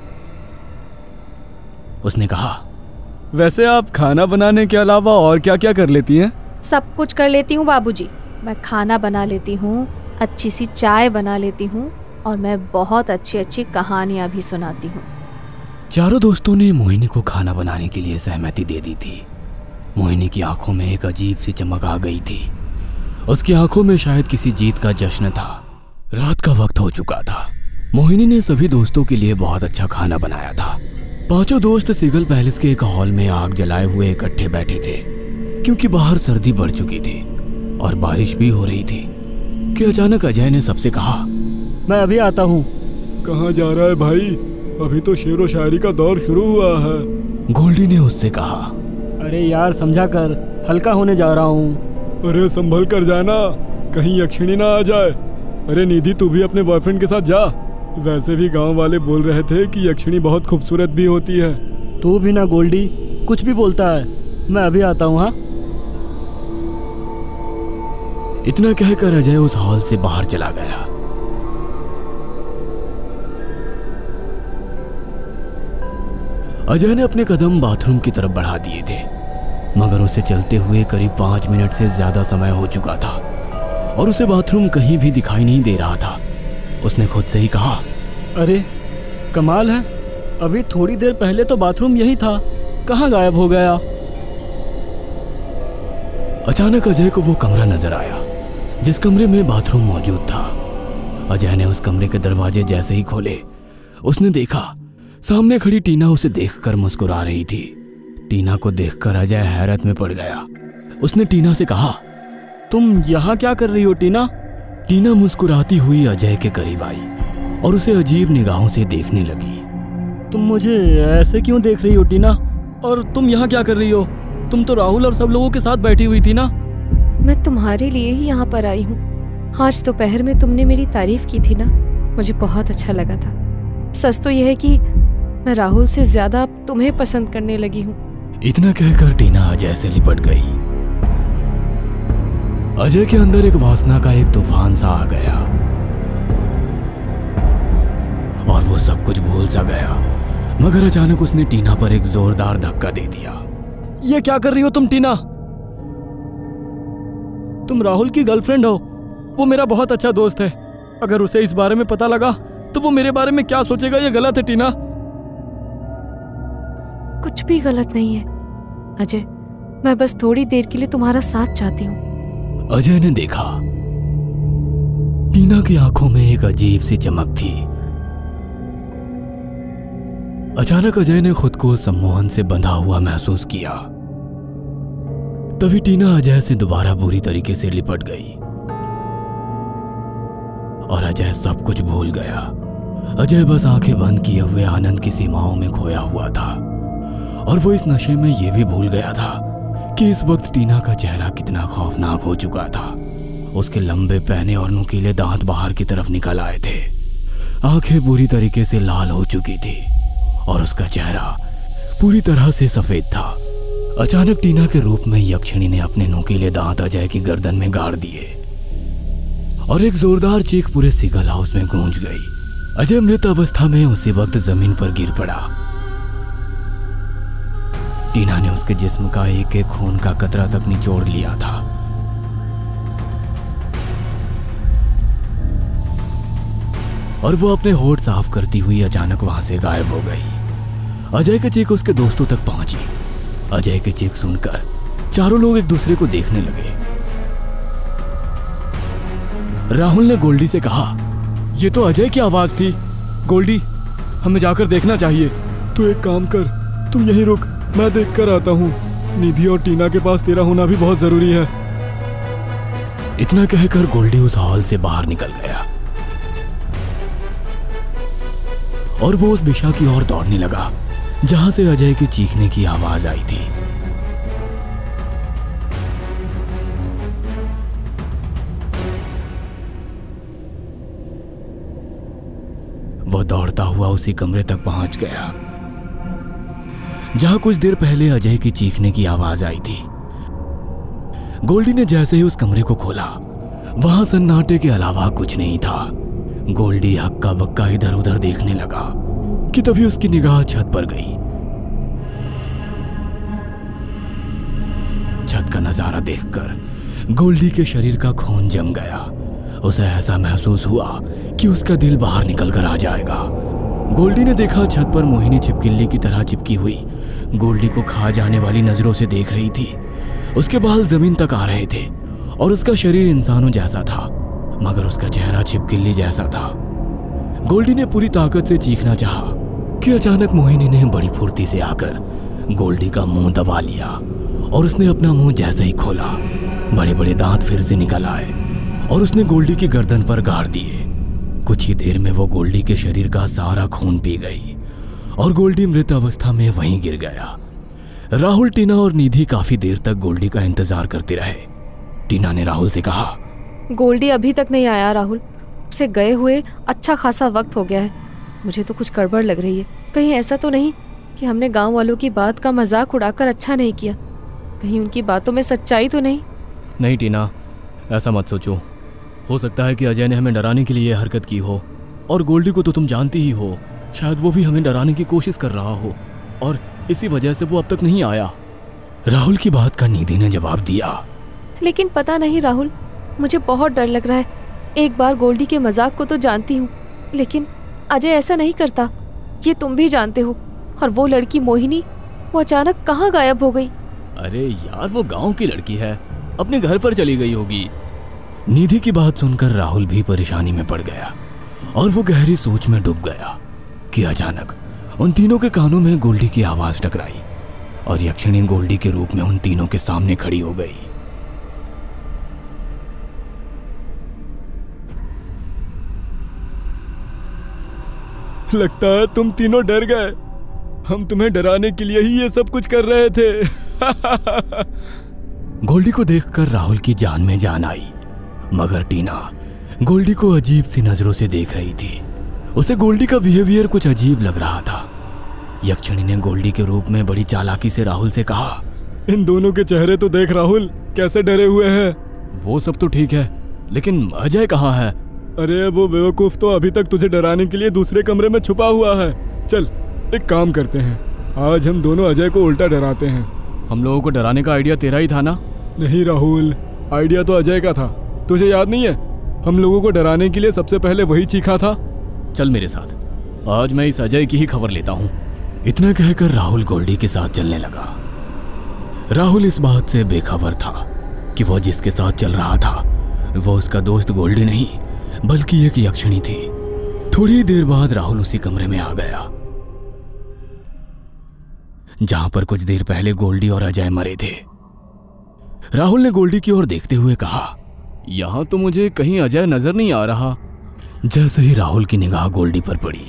उसने कहा, वैसे आप खाना बनाने के अलावा और क्या क्या कर लेती हैं? सब कुछ कर लेती हूँ बाबूजी। मैं खाना बना लेती हूँ, अच्छी सी चाय बना लेती हूँ और मैं बहुत अच्छी अच्छी कहानियाँ भी सुनाती हूँ। चारों दोस्तों ने मोहिनी को खाना बनाने के लिए सहमति दे दी थी। मोहिनी की आंखों में एक अजीब सी चमक आ गई थी। उसकी आंखों में शायद किसी जीत का जश्न था। रात का वक्त हो चुका था। मोहिनी ने सभी दोस्तों के लिए बहुत अच्छा खाना बनाया था। पांचों दोस्त सिगल पैलेस के एक हॉल में आग जलाए हुए इकट्ठे बैठे थे, क्योंकि बाहर सर्दी बढ़ चुकी थी और बारिश भी हो रही थी कि अचानक अजय ने सबसे कहा, मैं अभी आता हूँ। कहाँ जा रहा है भाई? अभी तो शेरो शायरी का दौर शुरू हुआ है। गोल्डी ने उससे कहा, अरे यार समझा कर, हल्का होने जा रहा हूँ। अरे संभल कर जाना, कहीं यक्षिणी ना आ जाए। अरे निधि तू भी अपने बॉयफ्रेंड के साथ जा। वैसे भी गांव वाले बोल रहे थे कि यक्षिणी बहुत खूबसूरत भी होती है। तू भी ना गोल्डी, कुछ भी बोलता है। मैं अभी आता हूँ। हाँ, इतना कहकर अजय उस हॉल से बाहर चला गया। अजय ने अपने कदम बाथरूम की तरफ बढ़ा दिए थे मगर उसे चलते हुए करीब पाँच मिनट से ज़्यादा समय हो चुका था और उसे बाथरूम कहीं भी दिखाई नहीं दे रहा था। उसने खुद से ही कहा, अरे कमाल है, अभी थोड़ी देर पहले तो बाथरूम यही था, कहाँ गायब हो गया? अचानक अजय को वो कमरा नजर आया जिस कमरे में बाथरूम मौजूद था। अजय ने उस कमरे के दरवाजे जैसे ही खोले, उसने देखा सामने खड़ी टीना उसे देखकर मुस्कुरा रही थी। टीना को देखकर अजय हैरत में पड़ गया। उसने टीना से कहा, तुम यहाँ क्या कर रही हो टीना? टीना मुस्कुराती हुई अजय के करीब आई और उसे अजीब निगाहों से देखने लगी। तुम मुझे ऐसे क्यों देख रही हो टीना? और तुम यहाँ क्या कर रही हो? तुम तो राहुल और सब लोगों के साथ बैठी हुई थी ना? मैं तुम्हारे लिए ही यहाँ पर आई हूँ। आज दोपहर में तुमने मेरी तारीफ की थी ना, मुझे बहुत अच्छा लगा था। सच तो यह है कि मैं राहुल से ज्यादा तुम्हें पसंद करने लगी हूँ। इतना कहकर टीना अजय से लिपट गई। अजय के अंदर एक वासना का एक तूफान सा आ गया और वो सब कुछ भूल सा गया। मगर अचानक उसने टीना पर एक जोरदार धक्का दे दिया। ये क्या कर रही हो तुम टीना? तुम राहुल की गर्लफ्रेंड हो। वो मेरा बहुत अच्छा दोस्त है। अगर उसे इस बारे में पता लगा तो वो मेरे बारे में क्या सोचेगा? ये गलत है टीना। कुछ भी गलत नहीं है अजय, मैं बस थोड़ी देर के लिए तुम्हारा साथ चाहती हूँ। अजय ने देखा टीना की आंखों में एक अजीब सी चमक थी। अचानक अजय ने खुद को सम्मोहन से बंधा हुआ महसूस किया। तभी टीना अजय से दोबारा बुरी तरीके से लिपट गई और अजय सब कुछ भूल गया। अजय बस आंखें बंद किए हुए आनंद की सीमाओं में खोया हुआ था और वो इस नशे में यह भी भूल गया था कि इस वक्त टीना का चेहरा कितना खौफनाक हो चुका था। उसके लंबे पहने और नुकीले दांत बाहर की तरफ निकल आए थे, आंखें बुरी तरीके से लाल हो चुकी थी और उसका चेहरा पूरी तरह से सफेद था। अचानक टीना के रूप में यक्षिणी ने अपने नुकीले दांत अजय की गर्दन में गाड़ दिए और एक जोरदार चीख पूरे सिगल हाउस में गूंज गई। अजय मृत अवस्था में उसी वक्त जमीन पर गिर पड़ा। टीना ने उसके जिस्म का एक एक खून का कतरा तक निचोड़ लिया था। और वो अपने होठ साफ करती हुई अचानक वहां से गायब हो गई। अजय की चीख उसके दोस्तों तक पहुंची। अजय की चीख सुनकर चारों लोग एक दूसरे को देखने लगे। राहुल ने गोल्डी से कहा, ये तो अजय की आवाज थी। गोल्डी, हमें जाकर देखना चाहिए। तू एक काम कर, तू यहीं रुक, मैं देख कर आता हूँ। निधि और टीना के पास तेरा होना भी बहुत जरूरी है। इतना कहकर गोल्डी उस हॉल से बाहर निकल गया और वो उस दिशा की ओर दौड़ने लगा जहां से अजय की चीखने की आवाज आई थी। वो दौड़ता हुआ उसी कमरे तक पहुंच गया जहां कुछ देर पहले अजय की चीखने की आवाज आई थी। गोल्डी ने जैसे ही उस कमरे को खोला, वहां सन्नाटे के अलावा कुछ नहीं था। गोल्डी हक्का बक्का इधर उधर देखने लगा कि तभी उसकी निगाह छत पर गई। छत का नजारा देखकर गोल्डी के शरीर का खून जम गया। उसे ऐसा महसूस हुआ कि उसका दिल बाहर निकल कर आ जाएगा। गोल्डी ने देखा छत पर मोहिनी छिपकली की तरह चिपकी हुई गोल्डी को खा जाने वाली नजरों से देख रही थी। उसके बाल जमीन तक आ रहे थे और उसका शरीर इंसानों जैसा था, मगर उसका चेहरा छिपकली जैसा था। गोल्डी ने पूरी ताकत से चीखना चाहा कि अचानक मोहिनी ने बड़ी फुर्ती से आकर गोल्डी का मुंह दबा लिया और उसने अपना मुंह जैसे ही खोला, बड़े बड़े दांत फिर से निकल आए और उसने गोल्डी की गर्दन पर गाड़ दिए। कुछ ही देर में वो गोल्डी के शरीर का सारा खून पी गई और गोल्डी मृत अवस्था में वहीं गिर गया। राहुल, टीना और निधि काफी देर तक गोल्डी का इंतजार करते रहे। टीना ने राहुल से कहा, गोल्डी अभी तक नहीं आया राहुल, उसे गए हुए अच्छा खासा वक्त हो गया है। मुझे तो कुछ गड़बड़ लग रही है। कहीं ऐसा तो नहीं कि हमने गांव वालों की बात का मजाक उड़ाकर अच्छा नहीं किया? कहीं उनकी बातों में सच्चाई तो नहीं? नहीं टीना, ऐसा मत सोचो। हो सकता है कि अजय ने हमें डराने के लिए हरकत की हो, और गोल्डी को तो तुम जानती ही हो, शायद वो भी हमें डराने की कोशिश कर रहा हो और इसी वजह से वो अब तक नहीं आया। राहुल की बात का निधि ने जवाब दिया। लेकिन पता नहीं राहुल, मुझे बहुत डर लग रहा है। एक बार गोल्डी के मजाक को तो जानती हूँ, लेकिन अजय ऐसा नहीं करता, ये तुम भी जानते हो। और वो लड़की मोहिनी, वो अचानक कहाँ गायब हो गई? अरे यार, वो गांव की लड़की है, अपने घर पर चली गई होगी। निधि की बात सुनकर राहुल भी परेशानी में पड़ गया और वो गहरी सोच में डूब गया कि अचानक उन तीनों के कानों में गोल्डी की आवाज टकराई और यक्षिणी गोल्डी के रूप में उन तीनों के सामने खड़ी हो गई। लगता है तुम तीनों डर गए। हम तुम्हें डराने के लिए ही ये सब कुछ कर रहे थे। गोल्डी को देखकर राहुल की जान में जान आई, मगर टीना गोल्डी को अजीब सी नजरों से देख रही थी। उसे गोल्डी का बिहेवियर कुछ अजीब लग रहा था। यक्षिणी ने गोल्डी के रूप में बड़ी चालाकी से राहुल से कहा, इन दोनों के चेहरे तो देख राहुल, कैसे डरे हुए हैं। वो सब तो ठीक है, लेकिन अजय कहाँ है? अरे वो बेवकूफ तो अभी तक तुझे डराने के लिए दूसरे कमरे में छुपा हुआ है। चल एक काम करते हैं, आज हम दोनों अजय को उल्टा डराते हैं। हम लोगों को डराने का आइडिया तेरा ही था ना? नहीं राहुल, आइडिया तो अजय का था। तुझे याद नहीं है, हम लोगों को डराने के लिए सबसे पहले वही चीखा था। चल मेरे साथ, आज मैं इस अजय की ही खबर लेता हूँ। इतना कहकर राहुल गोल्डी के साथ चलने लगा। राहुल इस बात से बेखबर था कि वो जिसके साथ चल रहा था वो उसका दोस्त गोल्डी नहीं बल्कि एक यक्षिणी थी। थोड़ी देर बाद राहुल उसी कमरे में आ गया जहां पर कुछ देर पहले गोल्डी और अजय मरे थे। राहुल ने गोल्डी की ओर देखते हुए कहा, यहां तो मुझे कहीं अजय नजर नहीं आ रहा। जैसे ही राहुल की निगाह गोल्डी पर पड़ी,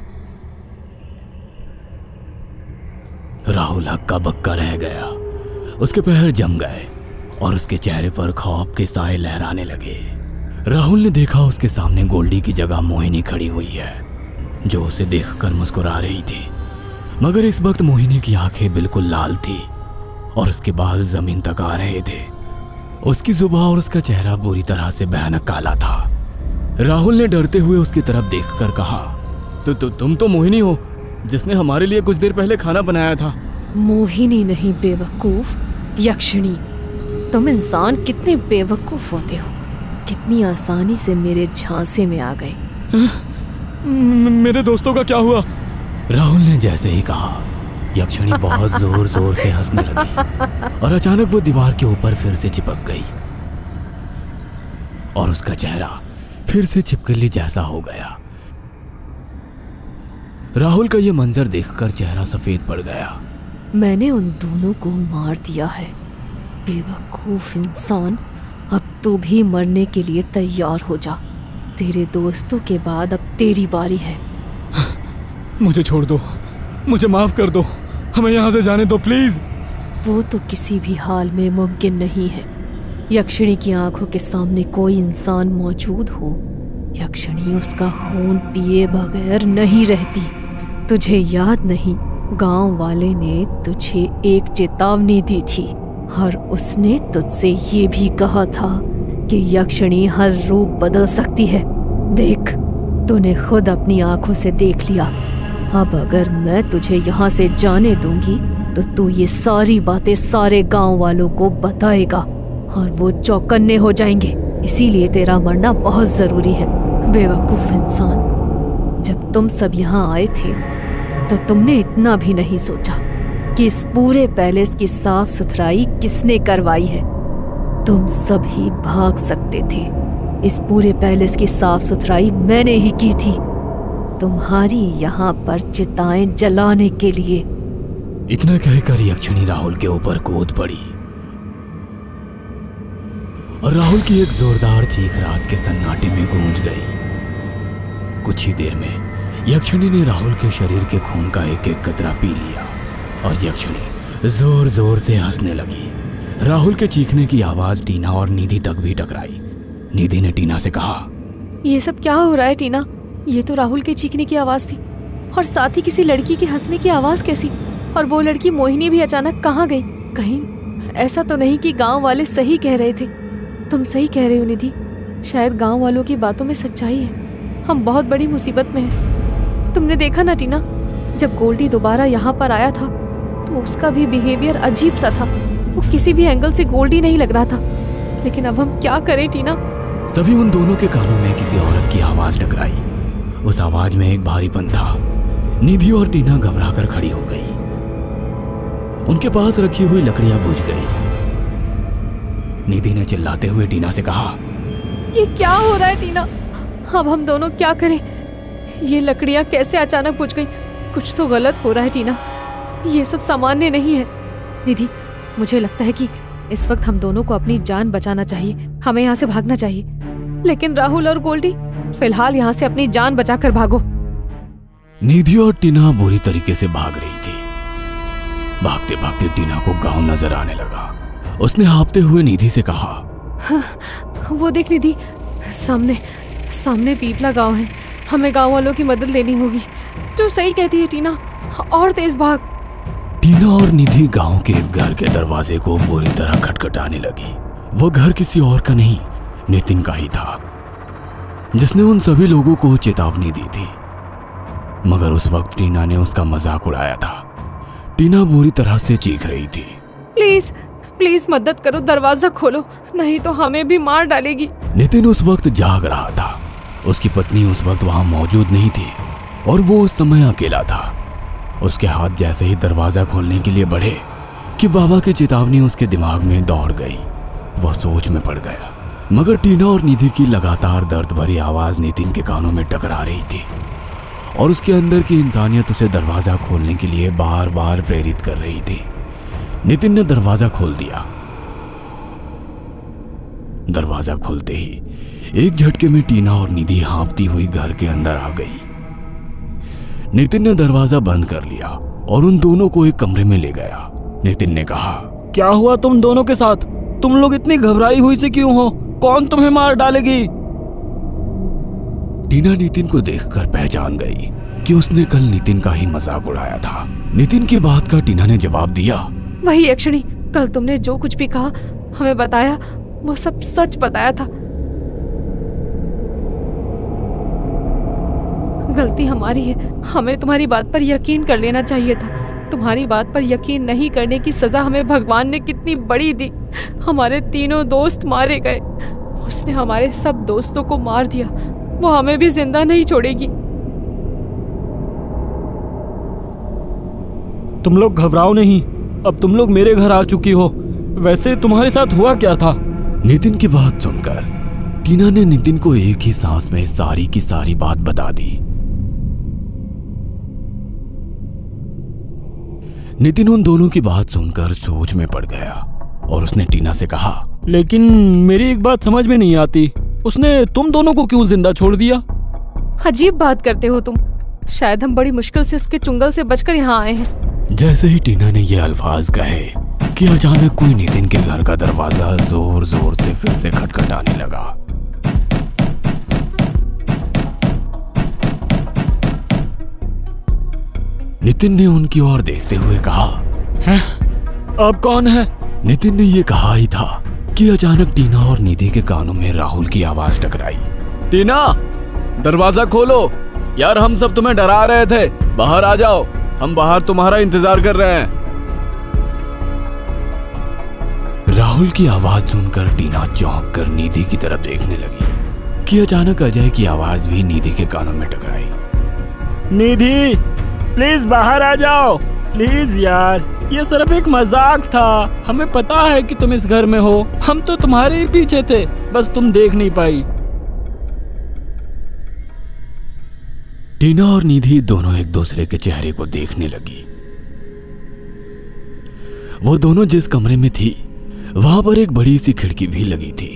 राहुल हक्का बक्का रह गया। उसके पैर जम गए और उसके चेहरे पर खौफ के साए लहराने लगे। राहुल ने देखा उसके सामने गोल्डी की जगह मोहिनी खड़ी हुई है, जो उसे देखकर मुस्कुरा रही थी। मगर इस वक्त मोहिनी की आंखें बिल्कुल लाल थी और उसके बाल जमीन तक आ रहे थे। उसकी जुबान और उसका चेहरा बुरी तरह से भयानक काला था। राहुल ने डरते हुए उसकी तरफ देखकर कहा, तो, तो तुम तो मोहिनी हो जिसने हमारे लिए कुछ देर पहले खाना बनाया था। मोहिनी नहीं बेवकूफ, यक्षिणी। तुम इंसान कितने बेवकूफ होते हो, कितनी आसानी से मेरे झांसे में आ गए। मेरे दोस्तों का क्या हुआ? राहुल ने जैसे ही कहा, यक्षिणी बहुत जोर जोर से हंसने लगी और अचानक वो दीवार के ऊपर फिर से चिपक गई और उसका चेहरा फिर से छिपकली जैसा हो गया। राहुल का यह मंजर देखकर चेहरा सफेद पड़ गया। मैंने उन दोनों को मार दिया है। बेवकूफ इंसान, अब तू भी मरने के लिए तैयार हो जा। तेरे दोस्तों के बाद अब तेरी बारी है। मुझे छोड़ दो, मुझे माफ कर दो, हमें यहाँ से जाने दो प्लीज। वो तो किसी भी हाल में मुमकिन नहीं है। यक्षिणी की आंखों के सामने कोई इंसान मौजूद हो, यक्षिणी उसका खून पिए बगैर नहीं रहती। तुझे याद नहीं, गांव वाले ने तुझे एक चेतावनी दी थी और उसने तुझसे ये भी कहा था कि यक्षिणी हर रूप बदल सकती है। देख, तूने खुद अपनी आंखों से देख लिया। अब अगर मैं तुझे यहाँ से जाने दूंगी तो तू ये सारी बातें सारे गांव वालों को बताएगा और वो चौकन्ने हो जाएंगे। इसीलिए तेरा मरना बहुत जरूरी है। बेवकूफ इंसान, जब तुम सब यहाँ आए थे तो तुमने इतना भी नहीं सोचा कि इस पूरे पैलेस की साफ सुथराई किसने करवाई है। तुम सभी भाग सकते थे। इस पूरे पैलेस की साफ सुथराई मैंने ही की थी, तुम्हारी यहाँ पर चिताएं जलाने के लिए। इतना कहकर यक्षिणी राहुल के ऊपर कूद पड़ी और राहुल की एक जोरदार चीख रात के सन्नाटे में गूंज गई। कुछ ही देर में यक्षिणी ने राहुल के शरीर के खून का एक एक कतरा पी लिया और यक्षिणी जोर जोर से हंसने लगी। राहुल के चीखने की आवाज टीना और निधि तक भी टकराई। निधि ने टीना से कहा, ये सब क्या हो रहा है टीना? ये तो राहुल के चीखने की आवाज थी और साथ ही किसी लड़की के हंसने की आवाज कैसी? और वो लड़की मोहिनी भी अचानक कहाँ गई? कहीं ऐसा तो नहीं कि गांव वाले सही कह रहे थे? तुम सही कह रहे हो निधि, शायद गांव वालों की बातों में सच्चाई है। हम बहुत बड़ी मुसीबत में हैं। तुमने देखा ना टीना, जब गोल्डी दोबारा यहाँ पर आया था तो उसका भी बिहेवियर अजीब सा था। वो किसी भी एंगल से गोल्डी नहीं लग रहा था। लेकिन अब हम क्या करें टीना? तभी उन दोनों के कानों में किसी औरत की आवाज टकराई। उस आवाज में एक भारीपन था। निधि और टीना घबरा कर खड़ी हो गई। उनके पास रखी हुई लकड़ियां बुझ गई। निधि ने चिल्लाते हुए टीना से कहा, ये क्या हो रहा है टीना? अब हम दोनों क्या करें? ये लकड़ियां कैसे अचानक बुझ गई? कुछ तो गलत हो रहा है टीना, ये सब सामान्य नहीं है। निधि, मुझे लगता है कि इस वक्त हम दोनों को अपनी जान बचाना चाहिए, हमें यहाँ से भागना चाहिए। लेकिन राहुल और गोल्डी, फिलहाल यहाँ से अपनी जान बचाकर भागो। निधि और टीना बुरी तरीके से भाग रही थी। भागते भागते टीना को गांव नजर आने लगा। उसने हाँफते हुए निधि से कहा, हाँ, वो देख निधि, सामने सामने पीपला गांव है। हमें गांव वालों की मदद लेनी होगी। तो सही कहती है टीना, और तेज भाग। टीना और निधि गांव के एक घर के दरवाजे को बुरी तरह खटखटाने लगी। वो घर किसी और का नहीं, नितिन का ही था, जिसने उन सभी लोगों को चेतावनी दी थी। मगर उस वक्त टीना ने उसका मजाक उड़ाया था। टीना बुरी तरह से चीख रही थी, प्लीज प्लीज मदद करो, दरवाजा खोलो, नहीं तो हमें भी मार डालेगी। नितिन उस वक्त जाग रहा था। उसकी पत्नी उस वक्त वहां मौजूद नहीं थी और वो उस समय अकेला था। उसके हाथ जैसे ही दरवाजा खोलने के लिए बढ़े कि बाबा की चेतावनी उसके दिमाग में दौड़ गई। वो सोच में पड़ गया। मगर टीना और निधि की लगातार दर्द भरी आवाज नितिन के कानों में टकरा रही थी और उसके अंदर की इंसानियत उसे दरवाजा खोलने के लिए बार बार प्रेरित कर रही थी। नितिन ने दरवाजा खोल दिया। दरवाजा खुलते ही एक झटके में टीना और निधि हाँफती हुई घर के अंदर आ गई। नितिन ने दरवाजा बंद कर लिया और उन दोनों को एक कमरे में ले गया। नितिन ने कहा, क्या हुआ तुम दोनों के साथ? तुम लोग इतनी घबराई हुई से क्यों हो? कौन तुम्हें मार डालेगी? टीना नितिन को देखकर पहचान गई कि उसने कल नितिन का ही मजाक उड़ाया था। नितिन की बात का टीना ने जवाब दिया, वही यक्षिणी, कल तुमने जो कुछ भी कहा, हमें बताया, वो सब सच बताया था। गलती हमारी है, हमें तुम्हारी बात पर यकीन कर लेना चाहिए था। तुम्हारी बात पर यकीन नहीं करने की सजा हमें भगवान ने कितनी बड़ी दी। हमारे तीनों दोस्त मारे गए। उसने हमारे सब दोस्तों को मार दिया, वो हमें भी जिंदा नहीं छोड़ेगी। तुम लोग घबराओ नहीं, अब तुम लोग मेरे घर आ चुकी हो। वैसे तुम्हारे साथ हुआ क्या था? नितिन की बात सुनकर टीना ने नितिन को एक ही सांस में सारी की सारी बात बता दी। नितिन उन दोनों की बात सुनकर सोच में पड़ गया और उसने टीना से कहा, लेकिन मेरी एक बात समझ में नहीं आती, उसने तुम दोनों को क्यों जिंदा छोड़ दिया? अजीब बात करते हो तुम। शायद हम बड़ी मुश्किल से उसके चुंगल से बचकर यहाँ आए हैं। जैसे ही टीना ने ये अल्फाज कहे कि अचानक कोई नितिन के घर का दरवाजा जोर जोर से फिर से खटखटाने लगा। नितिन ने उनकी ओर देखते हुए कहा, हैं? अब कौन है? नितिन ने ये कहा ही था कि अचानक टीना और निधि के कानों में राहुल की आवाज टकराई। टीना, दरवाजा खोलो यार, हम सब तुम्हें डरा रहे थे, बाहर आ जाओ, हम बाहर तुम्हारा इंतजार कर रहे हैं। राहुल की आवाज सुनकर टीना चौंक कर निधि की तरफ देखने लगी कि अचानक अजय की आवाज भी निधि के कानों में टकराई। निधि, प्लीज बाहर आ जाओ, प्लीज यार, ये सिर्फ एक मजाक था। हमें पता है कि तुम इस घर में हो, हम तो तुम्हारे ही पीछे थे, बस तुम देख नहीं पाई। टीना और निधि दोनों एक दूसरे के चेहरे को देखने लगी। वो दोनों जिस कमरे में थी वहां पर एक बड़ी सी खिड़की भी लगी थी।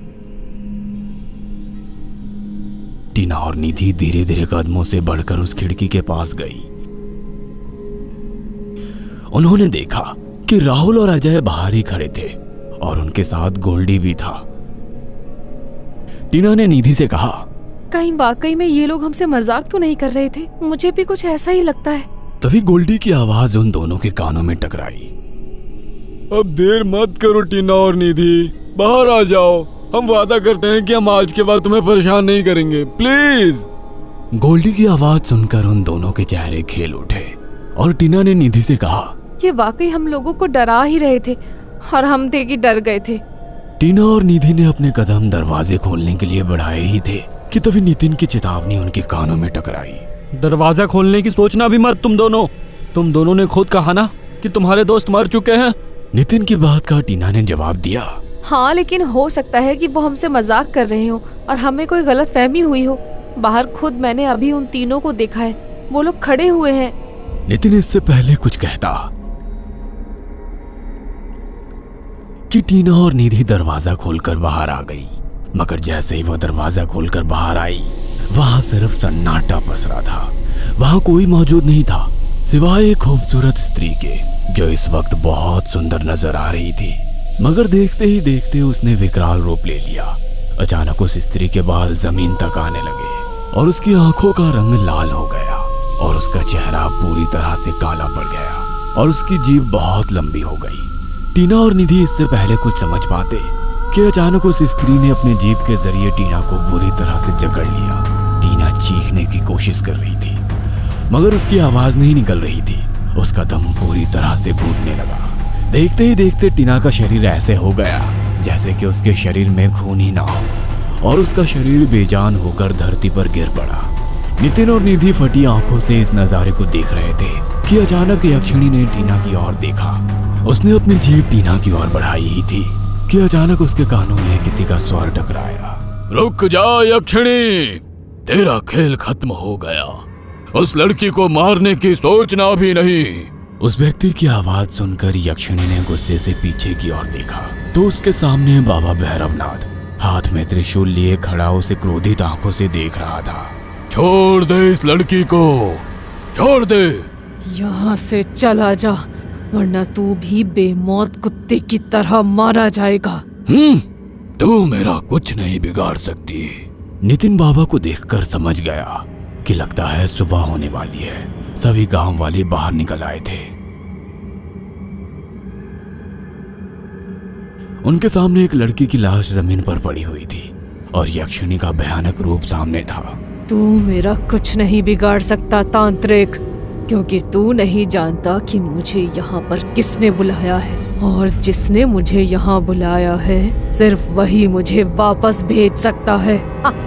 टीना और निधि धीरे धीरे कदमों से बढ़कर उस खिड़की के पास गई। उन्होंने देखा कि राहुल और अजय बाहर ही खड़े थे और उनके साथ गोल्डी भी था। टीना ने निधि से कहा, कहीं वाकई में ये लोग हमसे मजाक तो नहीं कर रहे थे? मुझे भी कुछ ऐसा ही लगता है। तभी गोल्डी की आवाज उन दोनों के कानों में टकराई। अब देर मत करो टीना और निधि, बाहर आ जाओ, हम वादा करते हैं कि हम आज के बाद तुम्हें परेशान नहीं करेंगे, प्लीज। गोल्डी की आवाज सुनकर उन दोनों के चेहरे खेल उठे और टीना ने निधि से कहा, ये वाकई हम लोगों को डरा ही रहे थे। और हम थे कि डर गए थे। टीना और निधि ने अपने कदम दरवाजे खोलने के लिए बढ़ाए ही थे कि तभी नितिन की चेतावनी उनके कानों में टकराई। दरवाजा खोलने की सोचना भी मत तुम दोनों। तुम दोनों ने खुद कहा ना कि तुम्हारे दोस्त मर चुके हैं। नितिन की बात का टीना ने जवाब दिया। हाँ, लेकिन हो सकता है कि वो हमसे मजाक कर रहे हो और हमें कोई गलत फहमी हुई हो। बाहर खुद मैंने अभी उन तीनों को देखा है, वो लोग खड़े हुए हैं। नितिन इससे पहले कुछ कहता कि टीना और निधि दरवाजा खोलकर बाहर आ गई, मगर जैसे ही वह दरवाजा खोलकर बाहर आई, वहां सिर्फ सन्नाटा पसरा था। वहां कोई मौजूद नहीं था सिवाय एक खूबसूरत स्त्री के, जो इस वक्त बहुत सुंदर नजर आ रही थी। मगर देखते ही देखते उसने विकराल रूप ले लिया। अचानक उस स्त्री के बाल जमीन तक आने लगे और उसकी आंखों का रंग लाल हो गया और उसका चेहरा पूरी तरह से काला पड़ गया और उसकी जीभ बहुत लंबी हो गई। टीना और निधि इससे पहले कुछ समझ पाते कि अचानक उस स्त्री ने अपने जीभ के जरिए टीना को बुरी तरह से जकड़ लिया। टीना चीखने की कोशिश कर रही थी मगर उसकी आवाज नहीं निकल रही थी। उसका दम पूरी तरह से घुटने लगा। देखते ही देखते टीना का शरीर ऐसे हो गया जैसे कि उसके शरीर में खून ही ना हो और उसका शरीर बेजान होकर धरती पर गिर पड़ा। नितिन और निधि फटी आंखों से इस नजारे को देख रहे थे कि अचानक यक्षिणी ने टीना की ओर देखा। उसने अपनी जीभ टीना की ओर बढ़ाई ही थी कि अचानक उसके कानों में किसी का स्वर टकराया। रुक जा यक्षिणी, तेरा खेल खत्म हो गया। उस लड़की को मारने की सोचना भी नहीं। उस व्यक्ति की आवाज सुनकर यक्षिणी ने गुस्से से पीछे की ओर देखा तो उसके सामने बाबा भैरवनाथ हाथ में त्रिशूल लिए खड़ा उसे क्रोधित आंखों से देख रहा था। छोड़ दे इस लड़की को, छोड़ दे। यहाँ से चला जा, वरना तू भी बेमौत कुत्ते की तरह मारा जाएगा। हम्म, तू मेरा कुछ नहीं बिगाड़ सकती। नितिन बाबा को देखकर समझ गया कि लगता है सुबह होने वाली है। सभी गांव वाले बाहर निकल आए थे। उनके सामने एक लड़की की लाश जमीन पर पड़ी हुई थी और यक्षिणी का भयानक रूप सामने था। तू मेरा कुछ नहीं बिगाड़ सकता तांत्रिक, क्योंकि तू नहीं जानता कि मुझे यहाँ पर किसने बुलाया है, और जिसने मुझे यहाँ बुलाया है सिर्फ वही मुझे वापस भेज सकता है।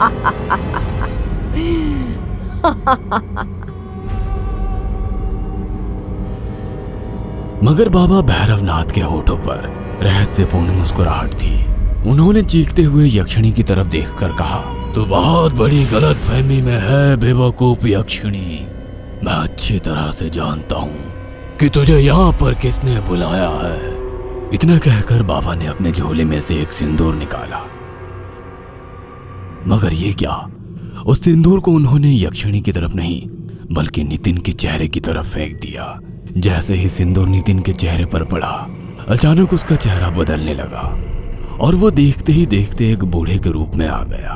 मगर बाबा भैरवनाथ के होठों पर रहस्यपूर्ण मुस्कुराहट थी। उन्होंने चीखते हुए यक्षिणी की तरफ देखकर कहा, तू बहुत बड़ी गलतफहमी में है बेवकूफ यक्षिणी। मैं अच्छी तरह से जानता हूँ कि तुझे यहाँ पर किसने बुलाया है। इतना कहकर बाबा ने अपने झोले में से एक सिंदूर निकाला। मगर ये क्या, उस सिंदूर को उन्होंने यक्षिणी की तरफ नहीं बल्कि नितिन के चेहरे की तरफ फेंक दिया। जैसे ही सिंदूर नितिन के चेहरे पर पड़ा, अचानक उसका चेहरा बदलने लगा और वो देखते ही देखते एक बूढ़े के रूप में आ गया।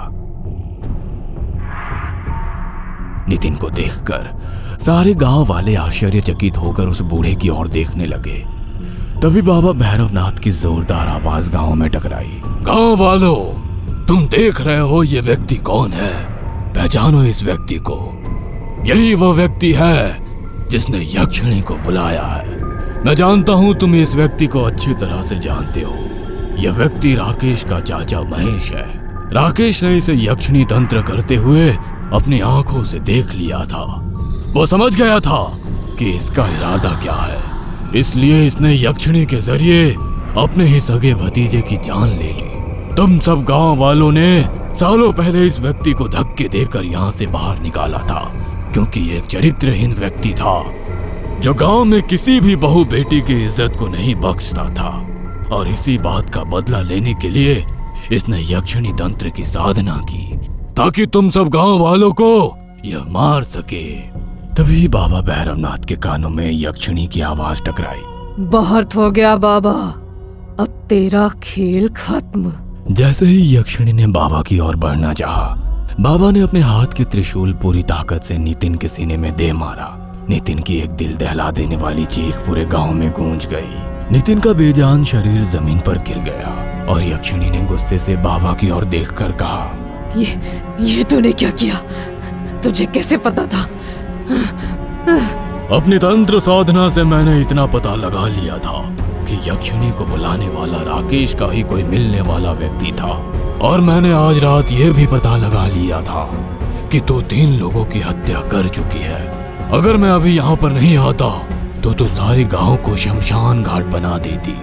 नितिन को देखकर सारे गांव वाले आश्चर्यचकित होकर उस बूढ़े की ओर देखने लगे। तभी बाबा भैरवनाथ की जोरदार आवाज गांव में टकराई। गांव वालों, तुम देख रहे हो ये व्यक्ति कौन है? पहचानो इस व्यक्ति को। यही वो व्यक्ति है जिसने यक्षिणी को बुलाया है। मैं जानता हूँ तुम इस व्यक्ति को अच्छी तरह से जानते हो। यह व्यक्ति राकेश का चाचा महेश है। राकेश ने इसे यक्षिणी तंत्र करते हुए अपनी आंखों से देख लिया था। वो समझ गया था कि इसका इरादा क्या है, इसलिए इसने यक्षिणी के जरिए अपने ही सगे भतीजे की जान ले ली। तुम सब गांव वालों ने सालों पहले इस व्यक्ति को धक्के देकर यहाँ से बाहर निकाला था, क्योंकि ये एक चरित्रहीन व्यक्ति था जो गांव में किसी भी बहू बेटी की इज्जत को नहीं बख्शता था। और इसी बात का बदला लेने के लिए इसने यक्षिणी तंत्र की साधना की ताकि तुम सब गांव वालों को यह मार सके। तभी बाबा भैरवनाथ के कानों में यक्षिणी की आवाज टकराई। बहुत हो गया बाबा, अब तेरा खेल खत्म। जैसे ही यक्षिणी ने बाबा की ओर बढ़ना चाहा, बाबा ने अपने हाथ के त्रिशूल पूरी ताकत से नितिन के सीने में दे मारा। नितिन की एक दिल दहला देने वाली चीख पूरे गांव में गूंज गई। नितिन का बेजान शरीर जमीन पर गिर गया और यक्षिणी ने गुस्से से बाबा की ओर देखकर कहा, ये ये तूने क्या किया? तुझे कैसे पता था? अपनी तंत्र साधना से मैंने इतना पता लगा लिया था कि कि यक्षिणी को बुलाने वाला राकेश का ही कोई मिलने वाला व्यक्ति था। और मैंने आज रात यह भी पता लगा लिया था कि तू तीन लोगों की हत्या कर चुकी है। अगर मैं अभी यहाँ पर नहीं आता तो तू सारे गांव को शमशान घाट बना देती।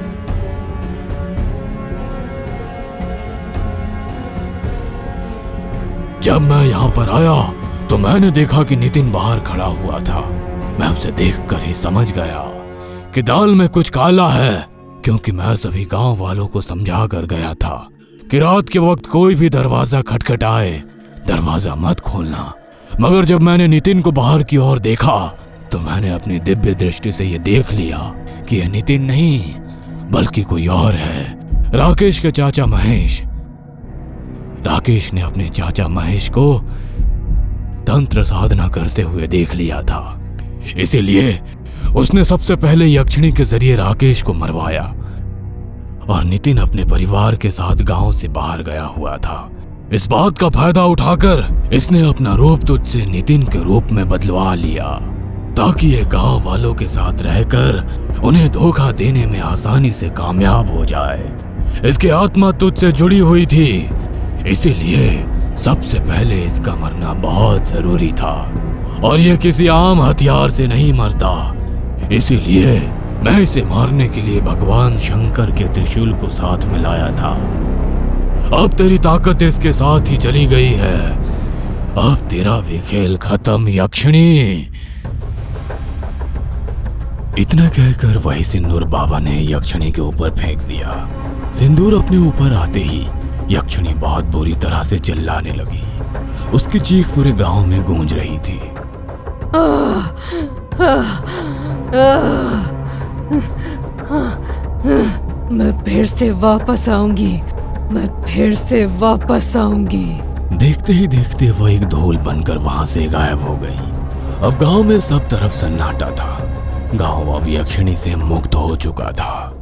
जब मैं यहाँ पर आया तो मैंने देखा कि नितिन बाहर खड़ा हुआ था। मैं उसे देखकर ही समझ गया कि दाल में कुछ काला है, क्योंकि मैं सभी गांव वालों को समझा कर गया था कि रात के वक्त कोई भी दरवाजा खटखटाए दरवाजा मत खोलना। मगर जब मैंने नितिन को बाहर की ओर देखा तो मैंने अपनी दिव्य दृष्टि से यह देख लिया कि यह नितिन नहीं बल्कि कोई और है, राकेश के चाचा महेश। राकेश ने अपने चाचा महेश को तंत्र साधना करते हुए देख लिया था, इसीलिए उसने सबसे पहले यक्षिणी के जरिए राकेश को मरवाया। और नितिन अपने परिवार के साथ गांव से बाहर गया हुआ था। इस बात का फायदा उठाकर इसने अपना रूप तुझसे नितिन के रूप में बदलवा लिया, ताकि ये गांव वालों के साथ रहकर उन्हें धोखा देने में आसानी से कामयाब हो जाए। इसकी आत्मा तुझसे जुड़ी हुई थी, इसीलिए सबसे पहले इसका मरना बहुत जरूरी था। और यह किसी आम हथियार से नहीं मरता, इसीलिए मैं इसे मारने के लिए भगवान शंकर के त्रिशूल को साथ में लाया था। अब तेरी ताकत इसके साथ ही चली गई है, अब तेरा भी खेल खत्म यक्षिणी। इतना कहकर वही सिंदूर बाबा ने यक्षिणी के ऊपर फेंक दिया। सिंदूर अपने ऊपर आते ही यक्षिणी बहुत बुरी तरह से चिल्लाने लगी। उसकी चीख पूरे गांव में गूंज रही थी। आह, आह, आह, मैं फिर से वापस आऊंगी, मैं फिर से वापस आऊंगी। देखते ही देखते वो एक धूल बनकर वहां से गायब हो गई। अब गांव में सब तरफ सन्नाटा था। गांव अब यक्षिणी से मुक्त हो चुका था।